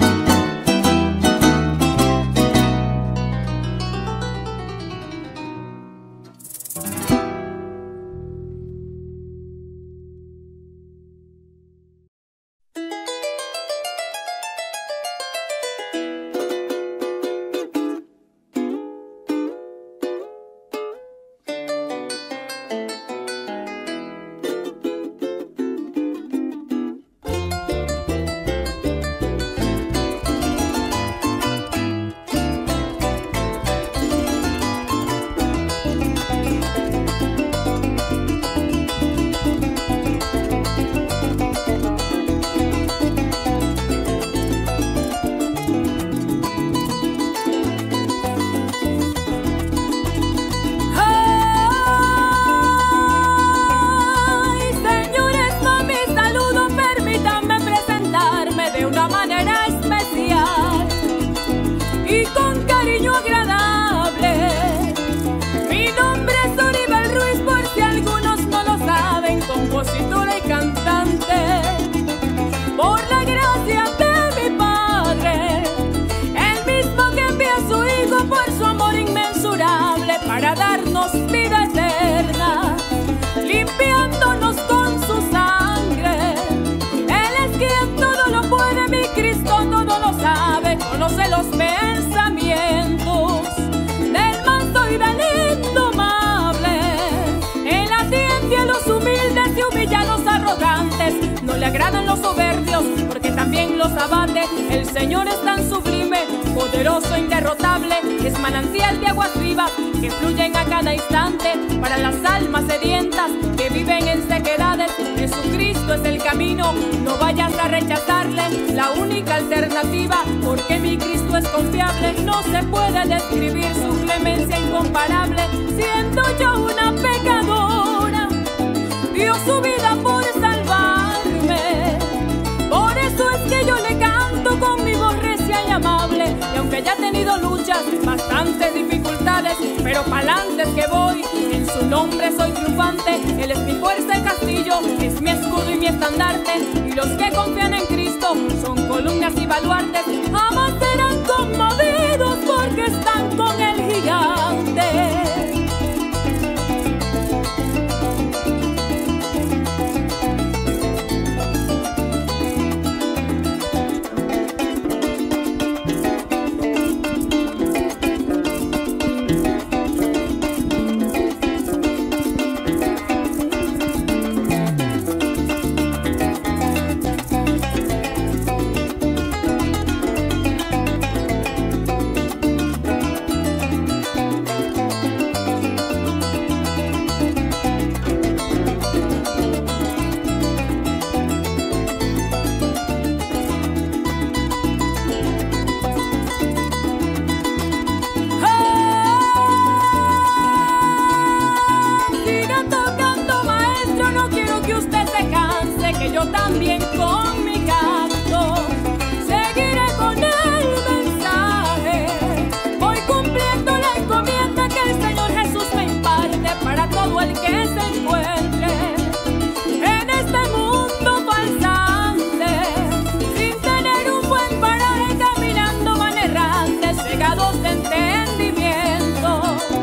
Speaker 5: para darnos vida eterna, limpiándonos con su sangre. Él es quien todo lo puede, mi Cristo todo lo sabe, conoce los pensamientos del manso y del indomable. Él atiende a los humildes y humilla a los arrogantes, no le agradan los soberbios porque también los abate. El Señor es tan sublime,
Speaker 1: poderoso, inderrotable, es manantial de aguas vivas que fluyen a cada instante para las almas sedientas que viven en sequedades. Jesucristo es el camino, no vayas a rechazarle, la única alternativa, porque mi Cristo es confiable. No se puede describir su clemencia incomparable. Siendo yo una pecadora, dio su vida por salvarme. Por eso es que yo le canto con mi voz recia y amable. Y aunque haya tenido luchas, bastantes dificultades, pero pa'lante es que voy, en su nombre soy triunfante. Él es mi fuerza y castillo, es mi escudo y mi estandarte. Y los que confían en Cristo son columnas y baluartes. Jamás serán conmovidos porque están con el gigante. Yo también con mi canto seguiré con el mensaje. Voy cumpliendo la encomienda que el Señor Jesús me imparte para todo el que se encuentre en este mundo falsante, sin tener un buen paraje, caminando van errantes, cegados de entendimiento,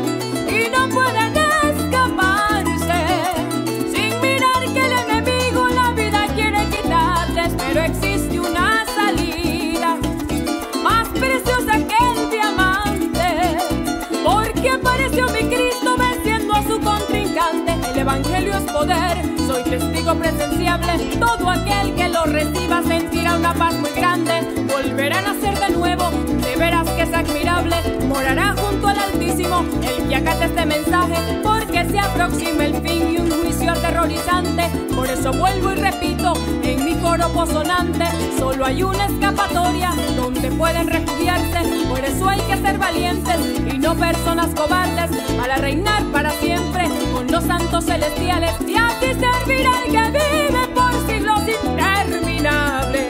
Speaker 1: y no pueden escaparse sin mirar que el enemigo la vida quiere quitarles, pero existe una salida más preciosa que el diamante, porque apareció mi Cristo venciendo a su contrincante. El evangelio es poder, soy testigo presenciable, todo aquel que lo reciba sentirá una paz muy grande, volverá a nacer de nuevo, de veras que es admirable, morará junto al Altísimo el que acate este mensaje, porque se aproxima el fin y un juicio aterrorizante. Por eso vuelvo y repito en mi coro sonante, solo hay una escapatoria donde pueden refugiarse. Por eso hay que ser valientes y no personas cobardes, para reinar para siempre con los santos celestiales, y así servir al que vive por siglos interminables.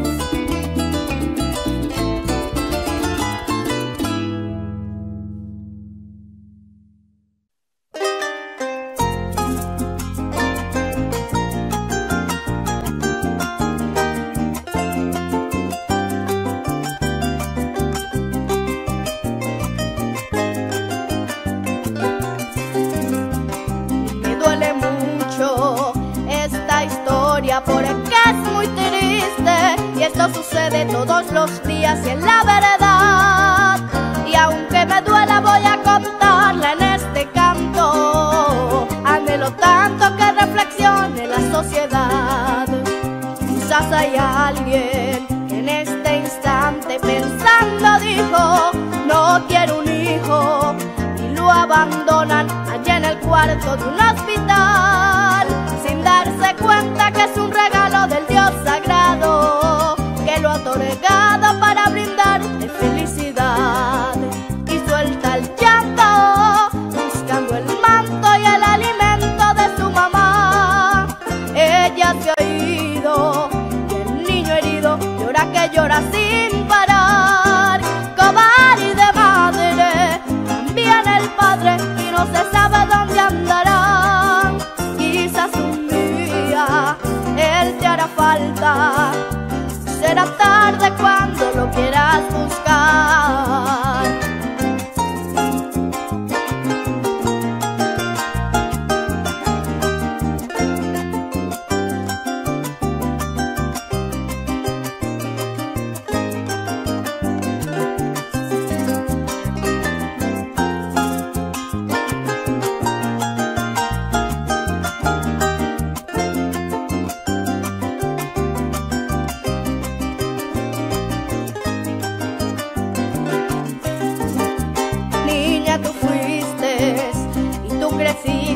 Speaker 2: Porque es muy triste y esto sucede todos los días y en la verdad. Y aunque me duela voy a contarla en este canto. Anhelo tanto que reflexione la sociedad. Quizás hay alguien que en este instante pensando dijo: no quiero un hijo, y lo abandonan allá en el cuarto de un hospital, sin darse cuenta que es un regalo del Dios sagrado, que lo ha otorgado para brindarte felicidad. Y suelta el llanto, buscando el manto y el alimento de su mamá. Ella se ha ido y el niño herido llora que llora sin parar. Cobarde madre, también el padre, y no se sabe dónde andará. Quizás un día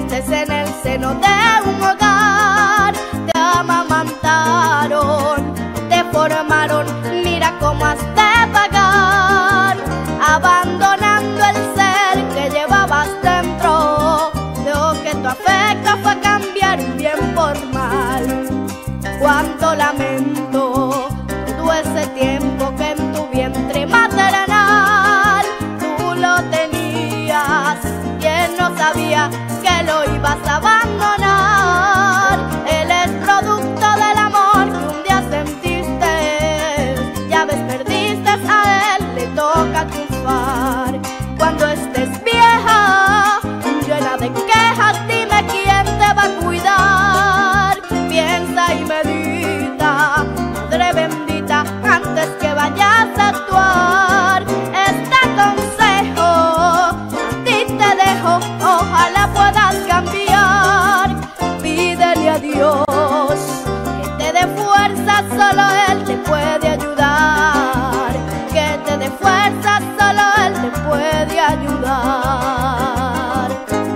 Speaker 2: estés en el seno de un hogar. Te amamantaron, te formaron, mira cómo has de pagar, abandonando el ser que llevabas dentro. Veo que tu afecto fue a cambiar bien por mal. Cuánto lamento todo ese tiempo que en tu vientre maternal tú lo tenías. ¿Quién no sabía que lo ibas a abandonar? Él es producto del amor que un día sentiste. Ya ves, perdiste a él, le toca triunfar. Cuando estés vieja, llena de quejas, dime quién te va a cuidar. Piensa y medita, madre bendita, antes que vayas a actuar. Este consejo a ti te dejo, ojalá puedas cambiar. Pídele a Dios que te dé fuerza, solo Él te puede ayudar. Que te dé fuerza, solo Él te puede ayudar.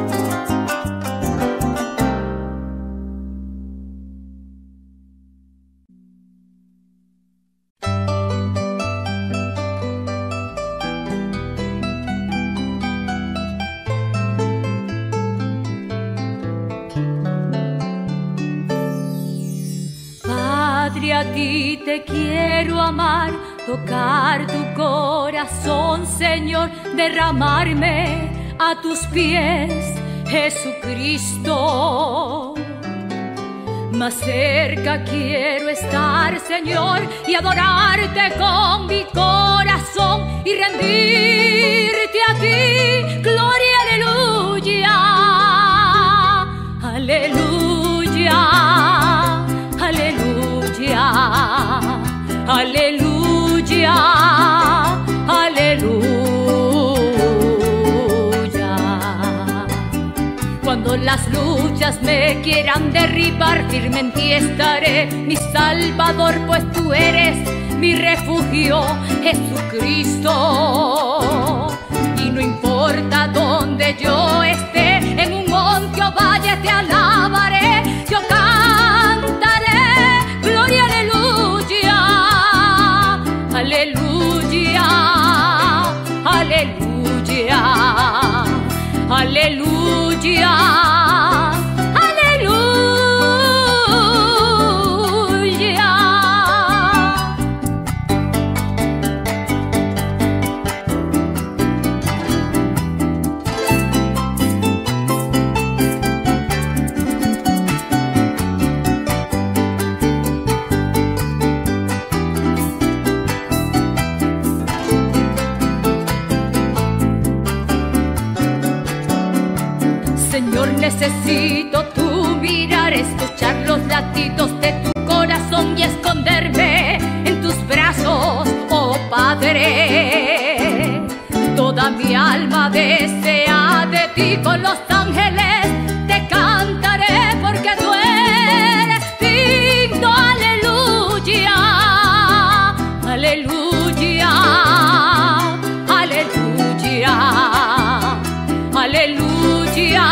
Speaker 5: A ti te quiero amar, tocar tu corazón, Señor, derramarme a tus pies, Jesucristo. Más cerca quiero estar, Señor, y adorarte con mi corazón y rendirte a ti, gloria, aleluya, aleluya, aleluya. Aleluya, aleluya. Cuando las luchas me quieran derribar, firme en ti estaré, mi Salvador, pues tú eres mi refugio, Jesucristo. Y no importa dónde yo esté, en un monte o valle te alabaré, yo cantaré, gloria, aleluya, aleluya, aleluya, aleluya, aleluya. Señor, necesito tu mirar, escuchar los latidos de tu corazón y esconderme en tus brazos, oh Padre. Toda mi alma desea de ti, con los ángeles te cantaré, porque tú eres digno, aleluya, aleluya, aleluya, aleluya.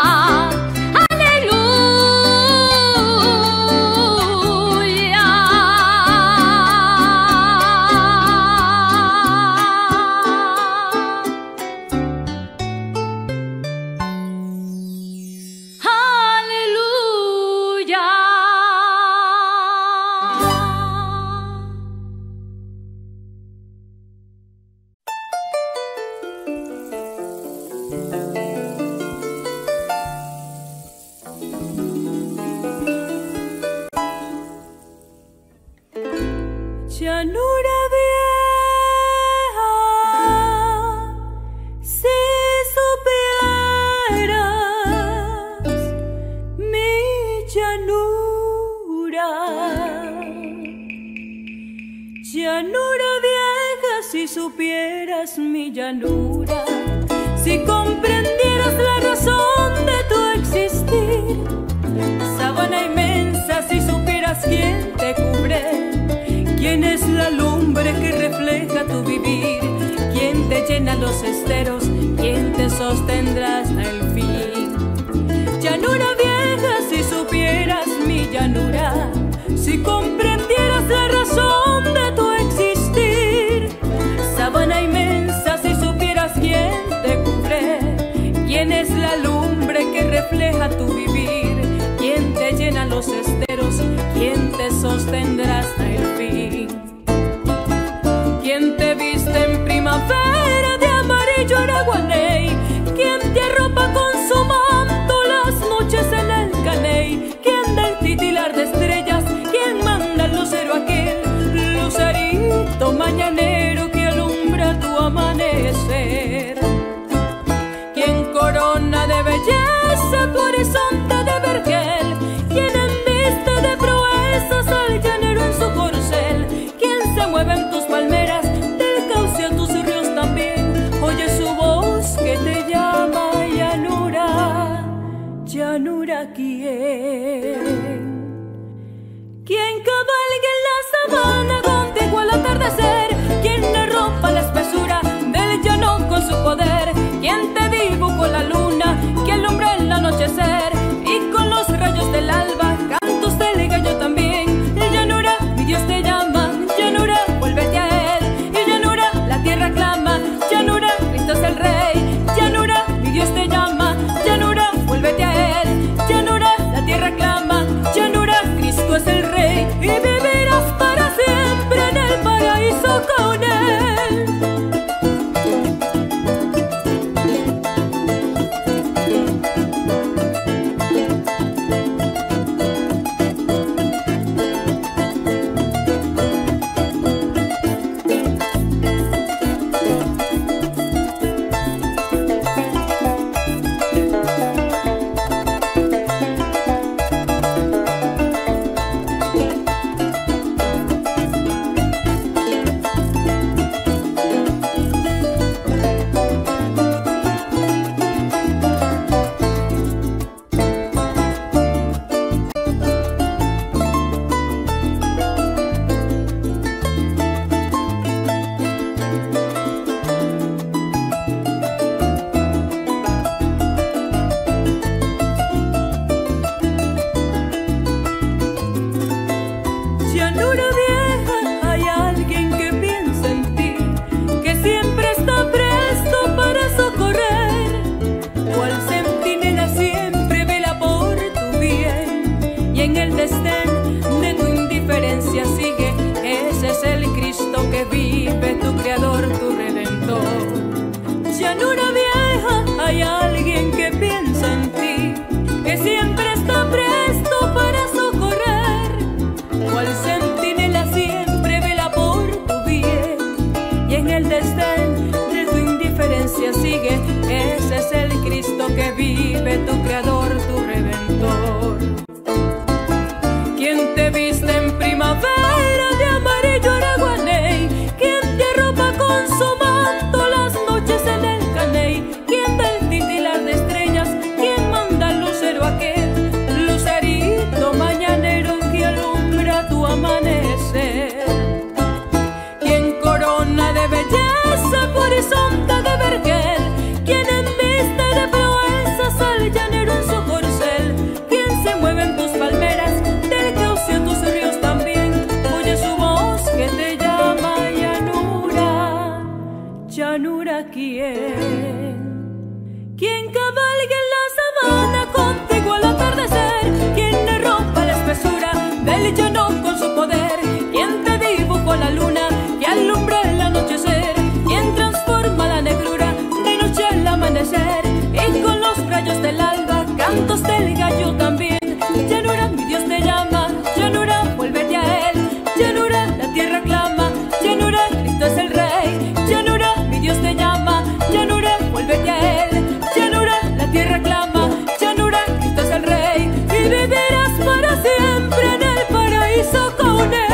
Speaker 5: Llanura vieja, si supieras mi llanura. Llanura vieja, si supieras mi llanura, si comprendieras la razón de tu existir. Sabana inmensa, si supieras quién te cubre, quién es la lumbre que refleja tu vivir, quién te llena los esteros, quién te sostendrá hasta el fin. tu vivir, quien te llena los esteros, quien te sostendrá hasta el fin. Quien te viste en primavera de amarillo araguaney, quien te arropa con su manto las noches en el caney, quien da el titilar de estrellas, quien manda el lucero aquel, lucerito mañanero que alumbra tu amanecer. Quien corona de belleza tu horizonte de vergel, quien embiste de proezas al llanero en su corcel, quien se mueve en tus palmeras, del cauce a tus ríos también, oye su voz que te llama, llanura, llanura, ¿quién cabalgue en la sabana contigo al atardecer? ¿Quién le rompa la espesura del llano con su poder? ¿Quién te dibujó la luna que alumbra el anochecer? Y con los rayos del alba cantos del gallo también. Llanura, mi Dios te llama, llanura, vuélvete a él. Y llanura, la tierra clama, llanura, Cristo es el Rey. Llanura, mi Dios te llama, llanura, vuélvete a él. Llanura, la tierra clama, llanura, Cristo es el Rey. Y vivirás para siempre en el paraíso con él. Y con los rayos del alba, cantos del gallo también. Llanura, mi Dios te llama, llanura, vuélvete a él. Llanura, la tierra clama, llanura, Cristo es el Rey. Llanura, mi Dios te llama, llanura, vuélvete a él. Llanura, la tierra clama, llanura, Cristo es el Rey. Y vivirás para siempre en el paraíso con él.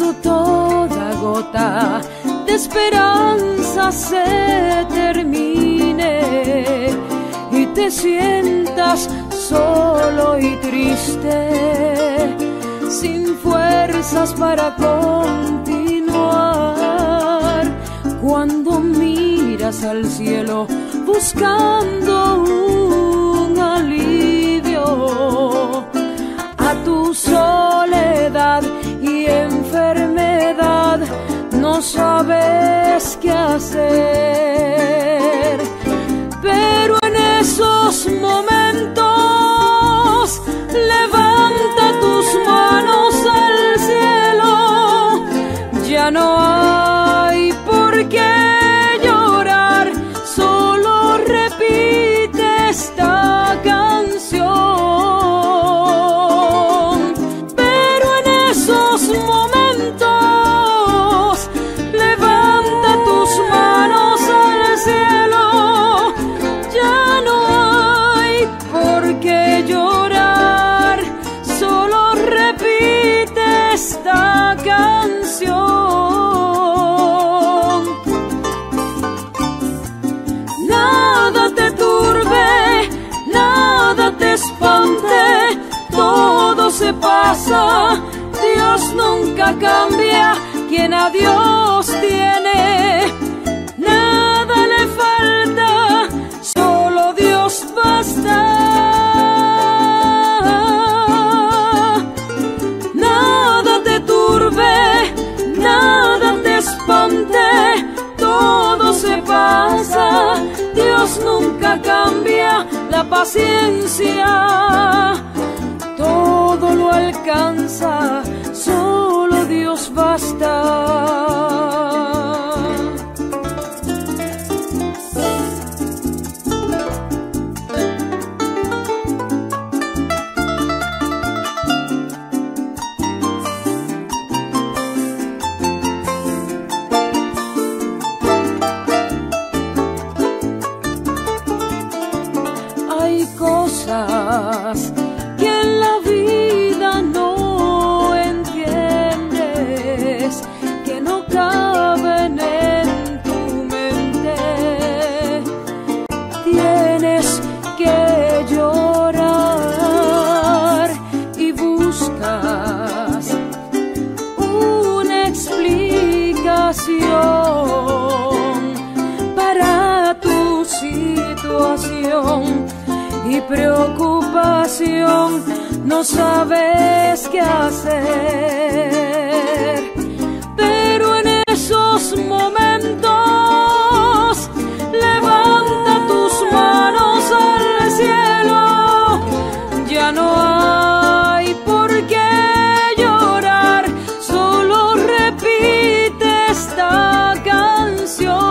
Speaker 5: cuando toda gota de esperanza se termine y te sientas solo y triste, sin fuerzas para continuar, cuando miras al cielo buscando un alivio a tu soledad y enfermedad, no sabes qué hacer, pero en esos momentos levanta tus manos al cielo, ya no hay por qué llorar, solo repite esta canción, pero en esos momentos levanta tus manos al cielo, ya no hay por qué llorar, solo repite esta canción. Nada te turbe, nada te espante, todo se pasa, Dios nunca cambia, quien a Dios tiene, nada le falta, solo Dios basta. Nada te turbe, nada te espante, todo se pasa, Dios nunca cambia, la paciencia todo lo alcanza, solo Dios basta. Hay cosas que en la vida no entiendes, que no caben en tu mente. Tienes que llorar y buscas una explicación para tu situación y preocupación, no sabes qué hacer, pero en esos momentos levanta tus manos al cielo, ya no hay por qué llorar, solo repite esta canción.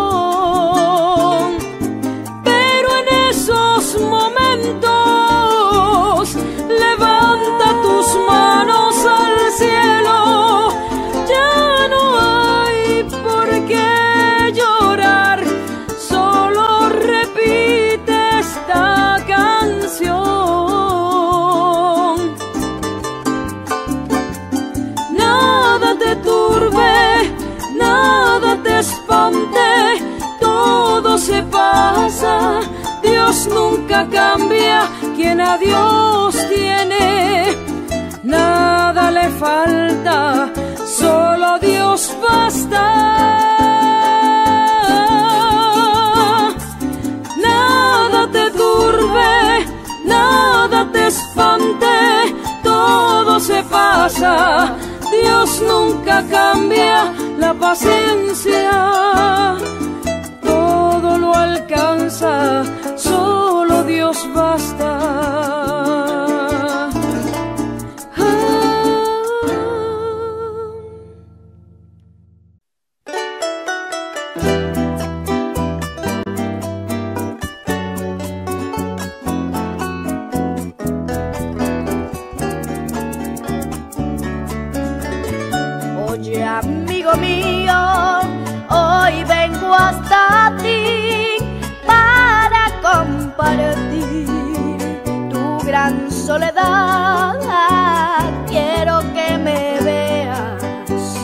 Speaker 5: Momentos, levanta tus manos al cielo, ya no hay por qué llorar, solo repite esta canción. Nada te turbe, nada te espante, todo se pasa, Dios nunca cambia, quien a Dios tiene, nada le falta, solo Dios basta. Nada te turbe, nada te espante, todo se pasa, Dios nunca cambia, la paciencia todo lo alcanza, solo Dios basta.
Speaker 2: Oye, amigo mío, hoy vengo hasta ti para compartir tu gran soledad. Quiero que me veas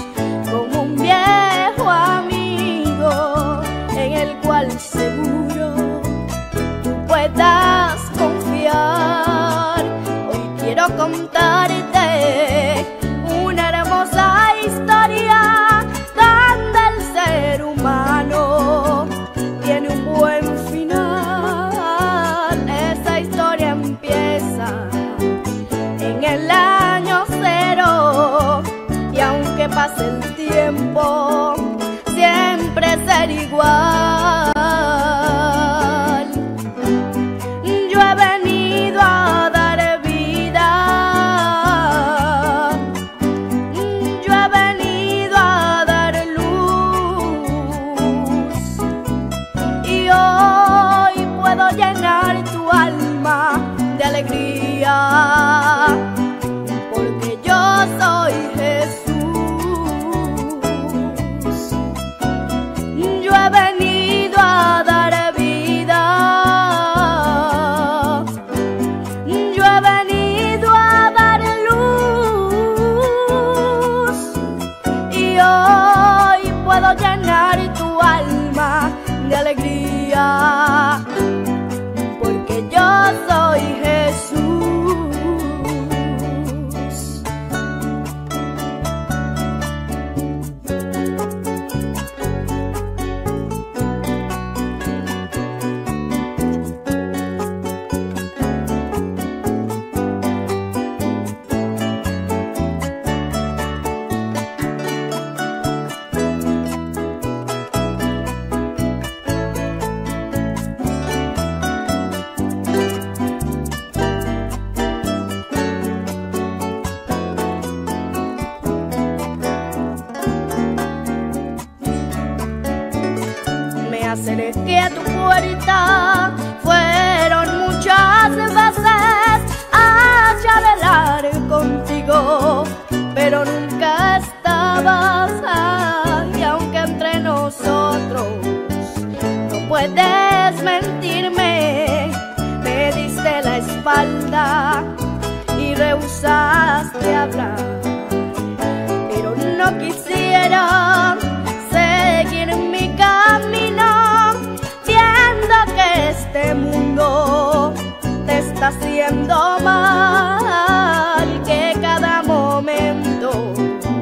Speaker 2: pase el tiempo, siempre ser igual. Yo he venido a dar vida, yo he venido a dar luz, y hoy puedo llenar tu alma de alegría, porque yo soy Jesús. Yo he venido a dar vida, yo he venido a dar luz, y hoy puedo llenar tu alma de alegría, porque yo soy Jesús. Acerqué a tu puerta, fueron muchas veces a charlar contigo, pero nunca estabas ahí. Aunque entre nosotros no puedes mentirme, me diste la espalda y rehusaste hablar, pero no quisiera seguir mi camino, viendo que este mundo te está haciendo mal, que cada momento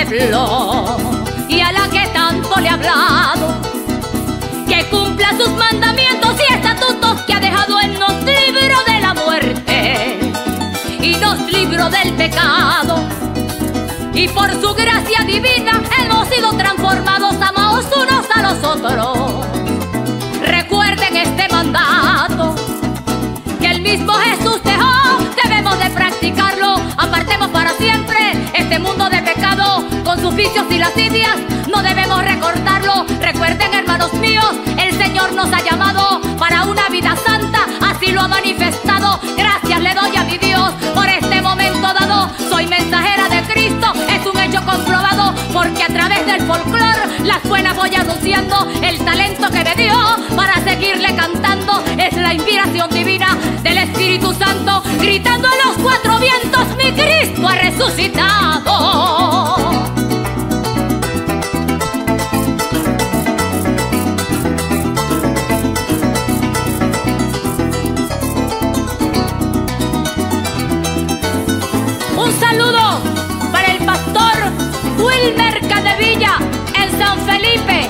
Speaker 3: pueblo y a la que tanto le ha hablado, que cumpla sus mandamientos y estatutos que ha dejado en los libros de la muerte y los libros del pecado. Y por su gracia divina hemos sido transformados, amados unos a los otros. Recuerden este mandato que el mismo Jesús dejó, debemos de practicarlo. Apartemos para siempre este mundo de pecado con sus vicios y lascivias, no debemos recordarlo. Recuerden, hermanos míos, el Señor nos ha llamado para una vida santa, así lo ha manifestado. Gracias le doy a mi Dios por este momento dado. Soy mensajera de Cristo, es un hecho comprobado, porque a través del folclore las buenas voy anunciando. El talento que me dio para seguirle cantando es la inspiración divina del Espíritu Santo, gritando a los cuatro vientos: mi Cristo ha resucitado. Un saludo para el pastor Wilmer Cadevilla en San Felipe.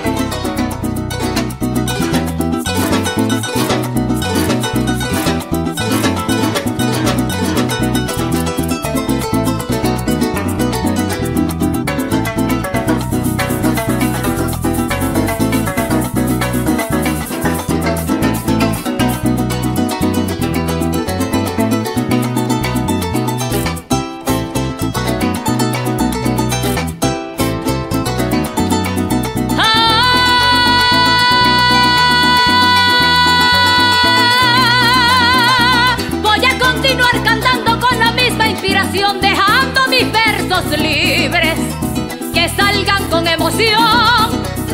Speaker 3: Dejando mis versos libres que salgan con emoción.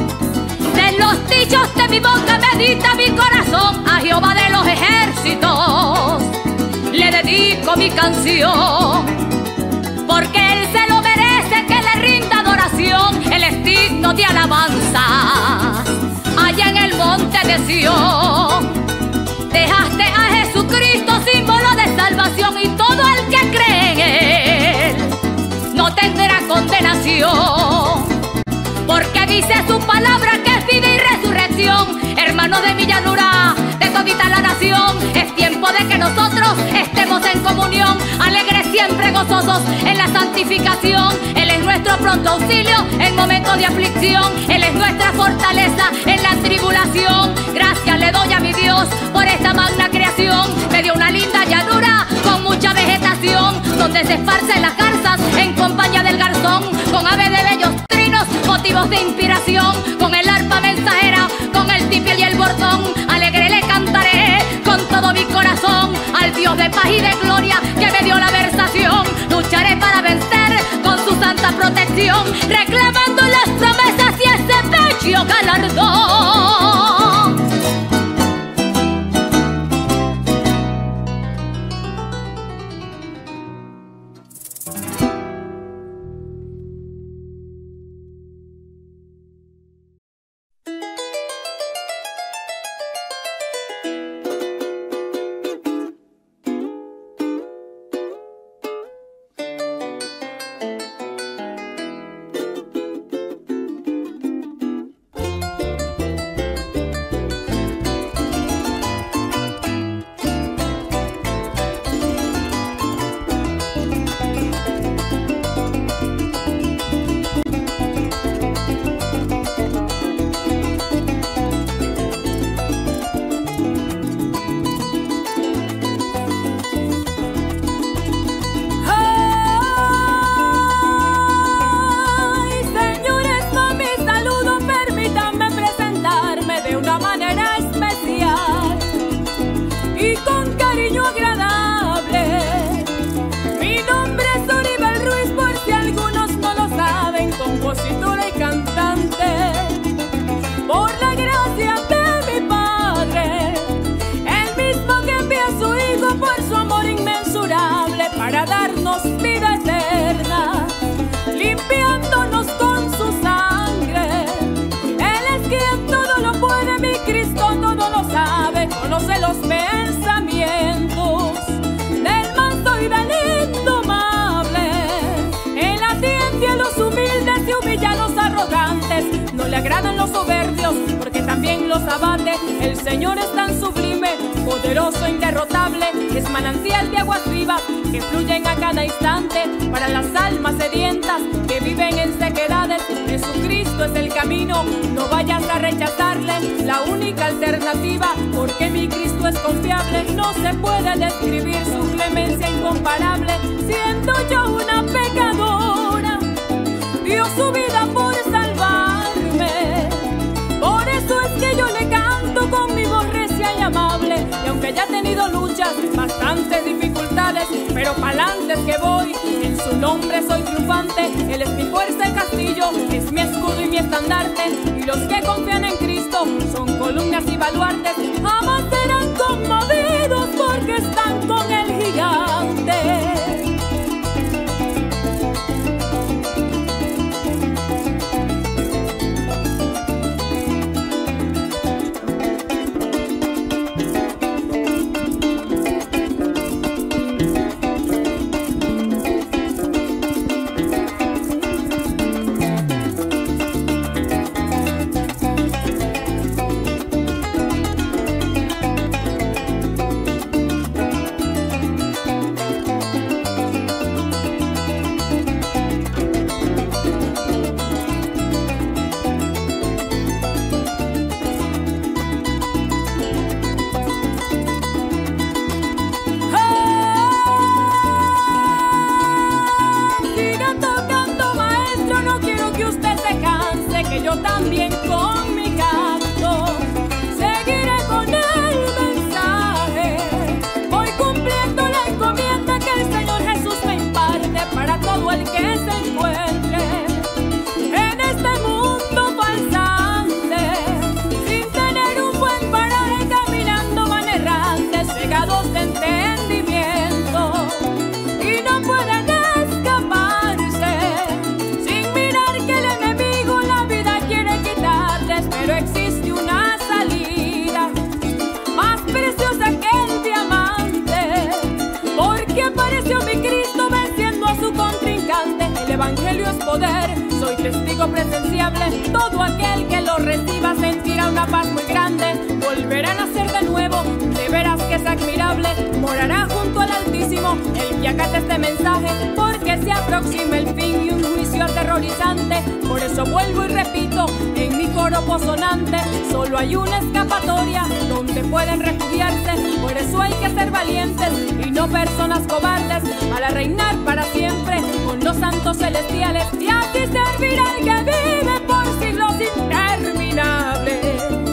Speaker 3: De los dichos de mi boca medita mi corazón, a Jehová de los ejércitos le dedico mi canción, porque Él se lo merece que le rinda adoración. Él es digno de alabanza allá en el monte de Sión. Dejaste a Jesucristo, símbolo de salvación, y todo el que cree en Él no tendrá condenación, porque dice su palabra que es vida y resurrección. Hermanos de mi llanura, de todita la nación, es tiempo de que nosotros estemos en comunión, alegres siempre, gozosos en la santificación. Él es nuestro pronto auxilio en momentos de aflicción, Él es nuestra fortaleza en la tribulación. Gracias le doy a mi Dios por esta magna creación. Me dio una linda llanura con mucha vegetación, donde se esparcen las garzas en compañía del garzón, con aves de bellos trinos, motivos de inspiración, con el arpa mensajera, con el tipiel y el bordón. Alegre le cantaré con todo mi corazón al Dios de paz y de gloria que me dio la versación. Lucharé para vencer con su santa protección, reclamando las promesas y ese bello galardón.
Speaker 5: le agradan los soberbios, porque también los abate. El Señor es tan sublime, poderoso, inderrotable, es manantial de aguas vivas que fluyen a cada instante para las almas sedientas que viven en sequedades. Jesucristo es el camino, no vayas a rechazarle, la única alternativa, porque mi Cristo es confiable. No se puede describir su clemencia incomparable. Siendo yo una pecadora, dio su vida por salvarme. Por eso es que yo le canto con mi voz recia y amable. Y aunque haya tenido luchas, bastantes dificultades, pero pa'lante es que voy, en su nombre soy triunfante. Él es mi fuerza y castillo, es mi escudo y mi estandarte. Y los que confían en Cristo son columnas y baluartes. Jamás serán conmovidos porque están con el gigante. Yo también con mi canto seguiré con el mensaje. Voy cumpliendo la encomienda que el Señor Jesús me imparte para todo el que se encuentre en este mundo falsante, sin tener un buen paraje, caminando manerrantes, cegados de entendimiento, y no pueden escaparse sin mirar que el enemigo pero existe una salida más preciosa que el diamante, porque apareció mi Cristo venciendo a su contrincante. El evangelio es poder, soy testigo presenciable. Todo aquel que lo reciba sentirá una paz muy grande. Volverá a nacer de nuevo, de veras que es admirable. Morará junto al Altísimo el que acate este mensaje, porque se aproxima el fin y un juicio aterrorizante. Por eso vuelvo y repito en mi coro sonante, solo hay una escapatoria donde pueden refugiarse. Por eso hay que ser valientes y no personas cobardes, para reinar para siempre con los santos celestiales y así servir al que vive por siglos interminables.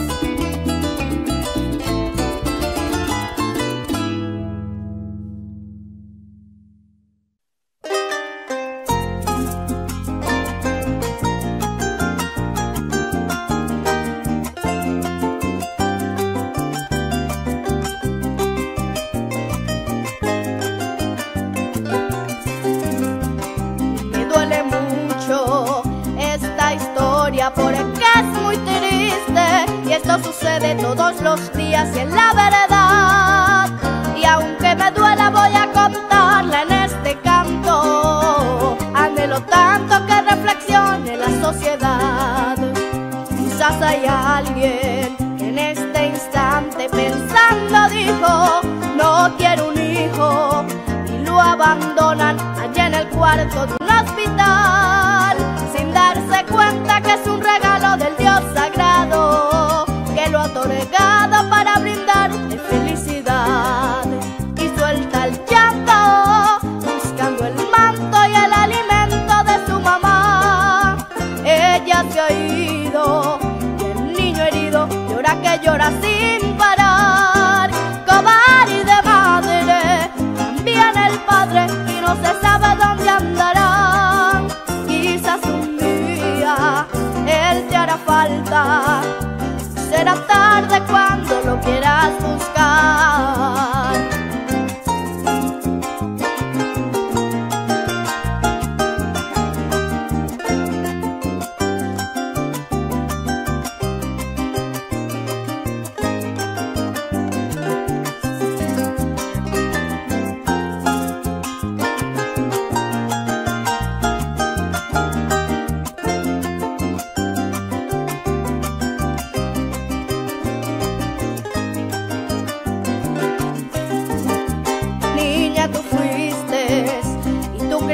Speaker 2: Porque es muy triste y esto sucede todos los días y en la verdad. Y aunque me duela voy a contarla en este canto. Anhelo tanto que reflexione la sociedad. Quizás hay alguien que en este instante pensando dijo: no quiero un hijo, y lo abandonan allá en el cuarto de un hospital, sin darse cuenta que es un regalo del Dios sagrado, que lo ha otorgado para brindarle felicidad. Y suelta el llanto, buscando el manto y el alimento de su mamá. Ella se ha ido y el niño herido llora que llora sin parar. Cobarde madre, también el padre, y no se sabe dónde andarán.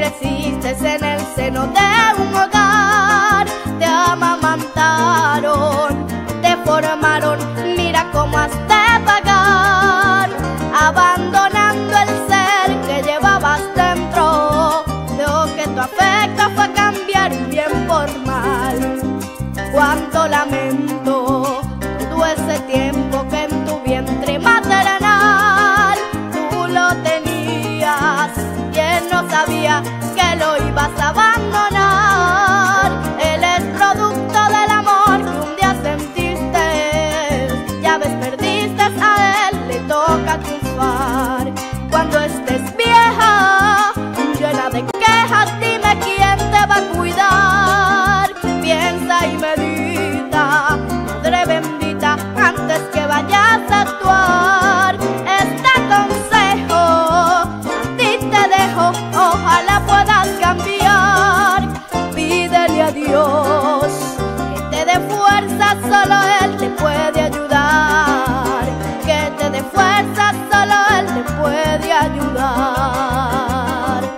Speaker 2: creciste en el seno de un hogar, te amamantaron, te formaron, mira cómo has de pagar, abandonando el ser que llevabas dentro. Veo que tu afecto fue a cambiar bien por mal. Cuánto lamento todo ese tiempo que en tu vientre maternal tú lo tenías y él no sabía que lo ibas a abandonar. Él es producto del amor que un día sentiste, ya ves perdiste, a él le toca triunfar. Cuando estés vieja, llena de quejas, dime quién te va a cuidar. Piensa y medita, madre bendita, antes que vayas a actuar. Este consejo a ti te dejo, ojalá puedas cambiar. Pídele a Dios que te dé fuerza, solo Él te puede ayudar. Que te dé fuerza, solo Él te puede ayudar.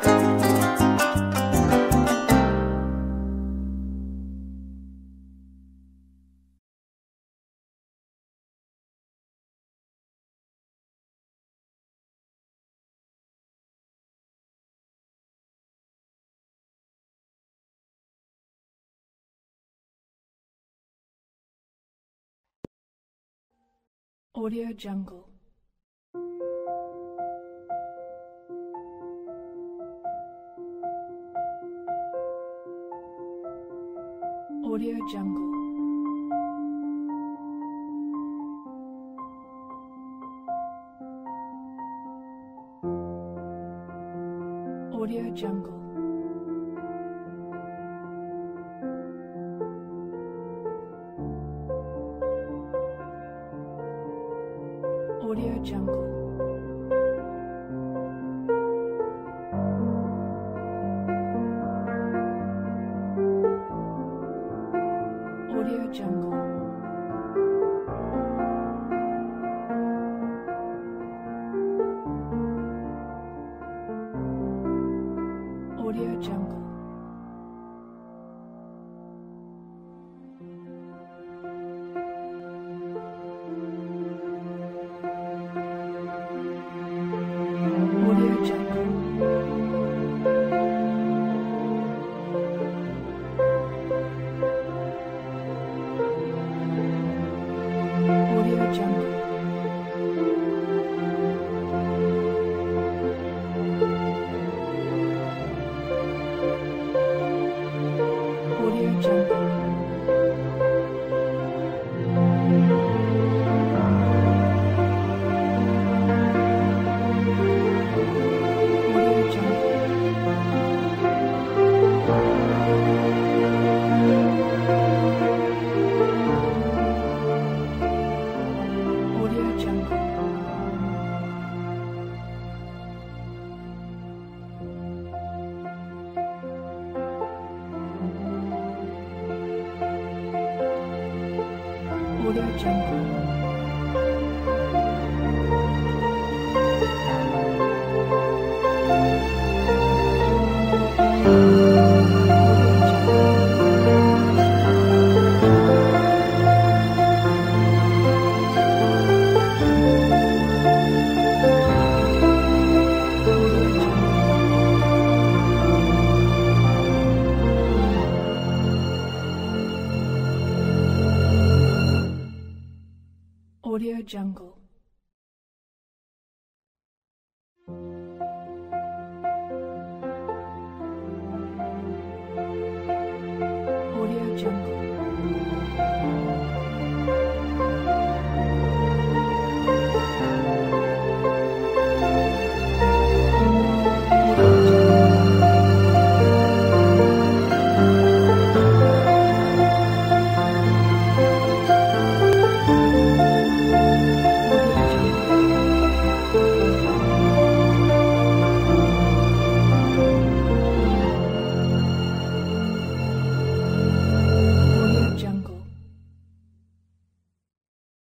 Speaker 5: Audio Jungle. Audio Jungle. Audio Jungle. Audio Jungle. Audio Jungle. Audio Jungle. Audio Jungle. Audio Jungle. Audio Jungle. Audio Jungle. Audio Jungle. Audio Jungle. Audio Jungle. Audio Jungle.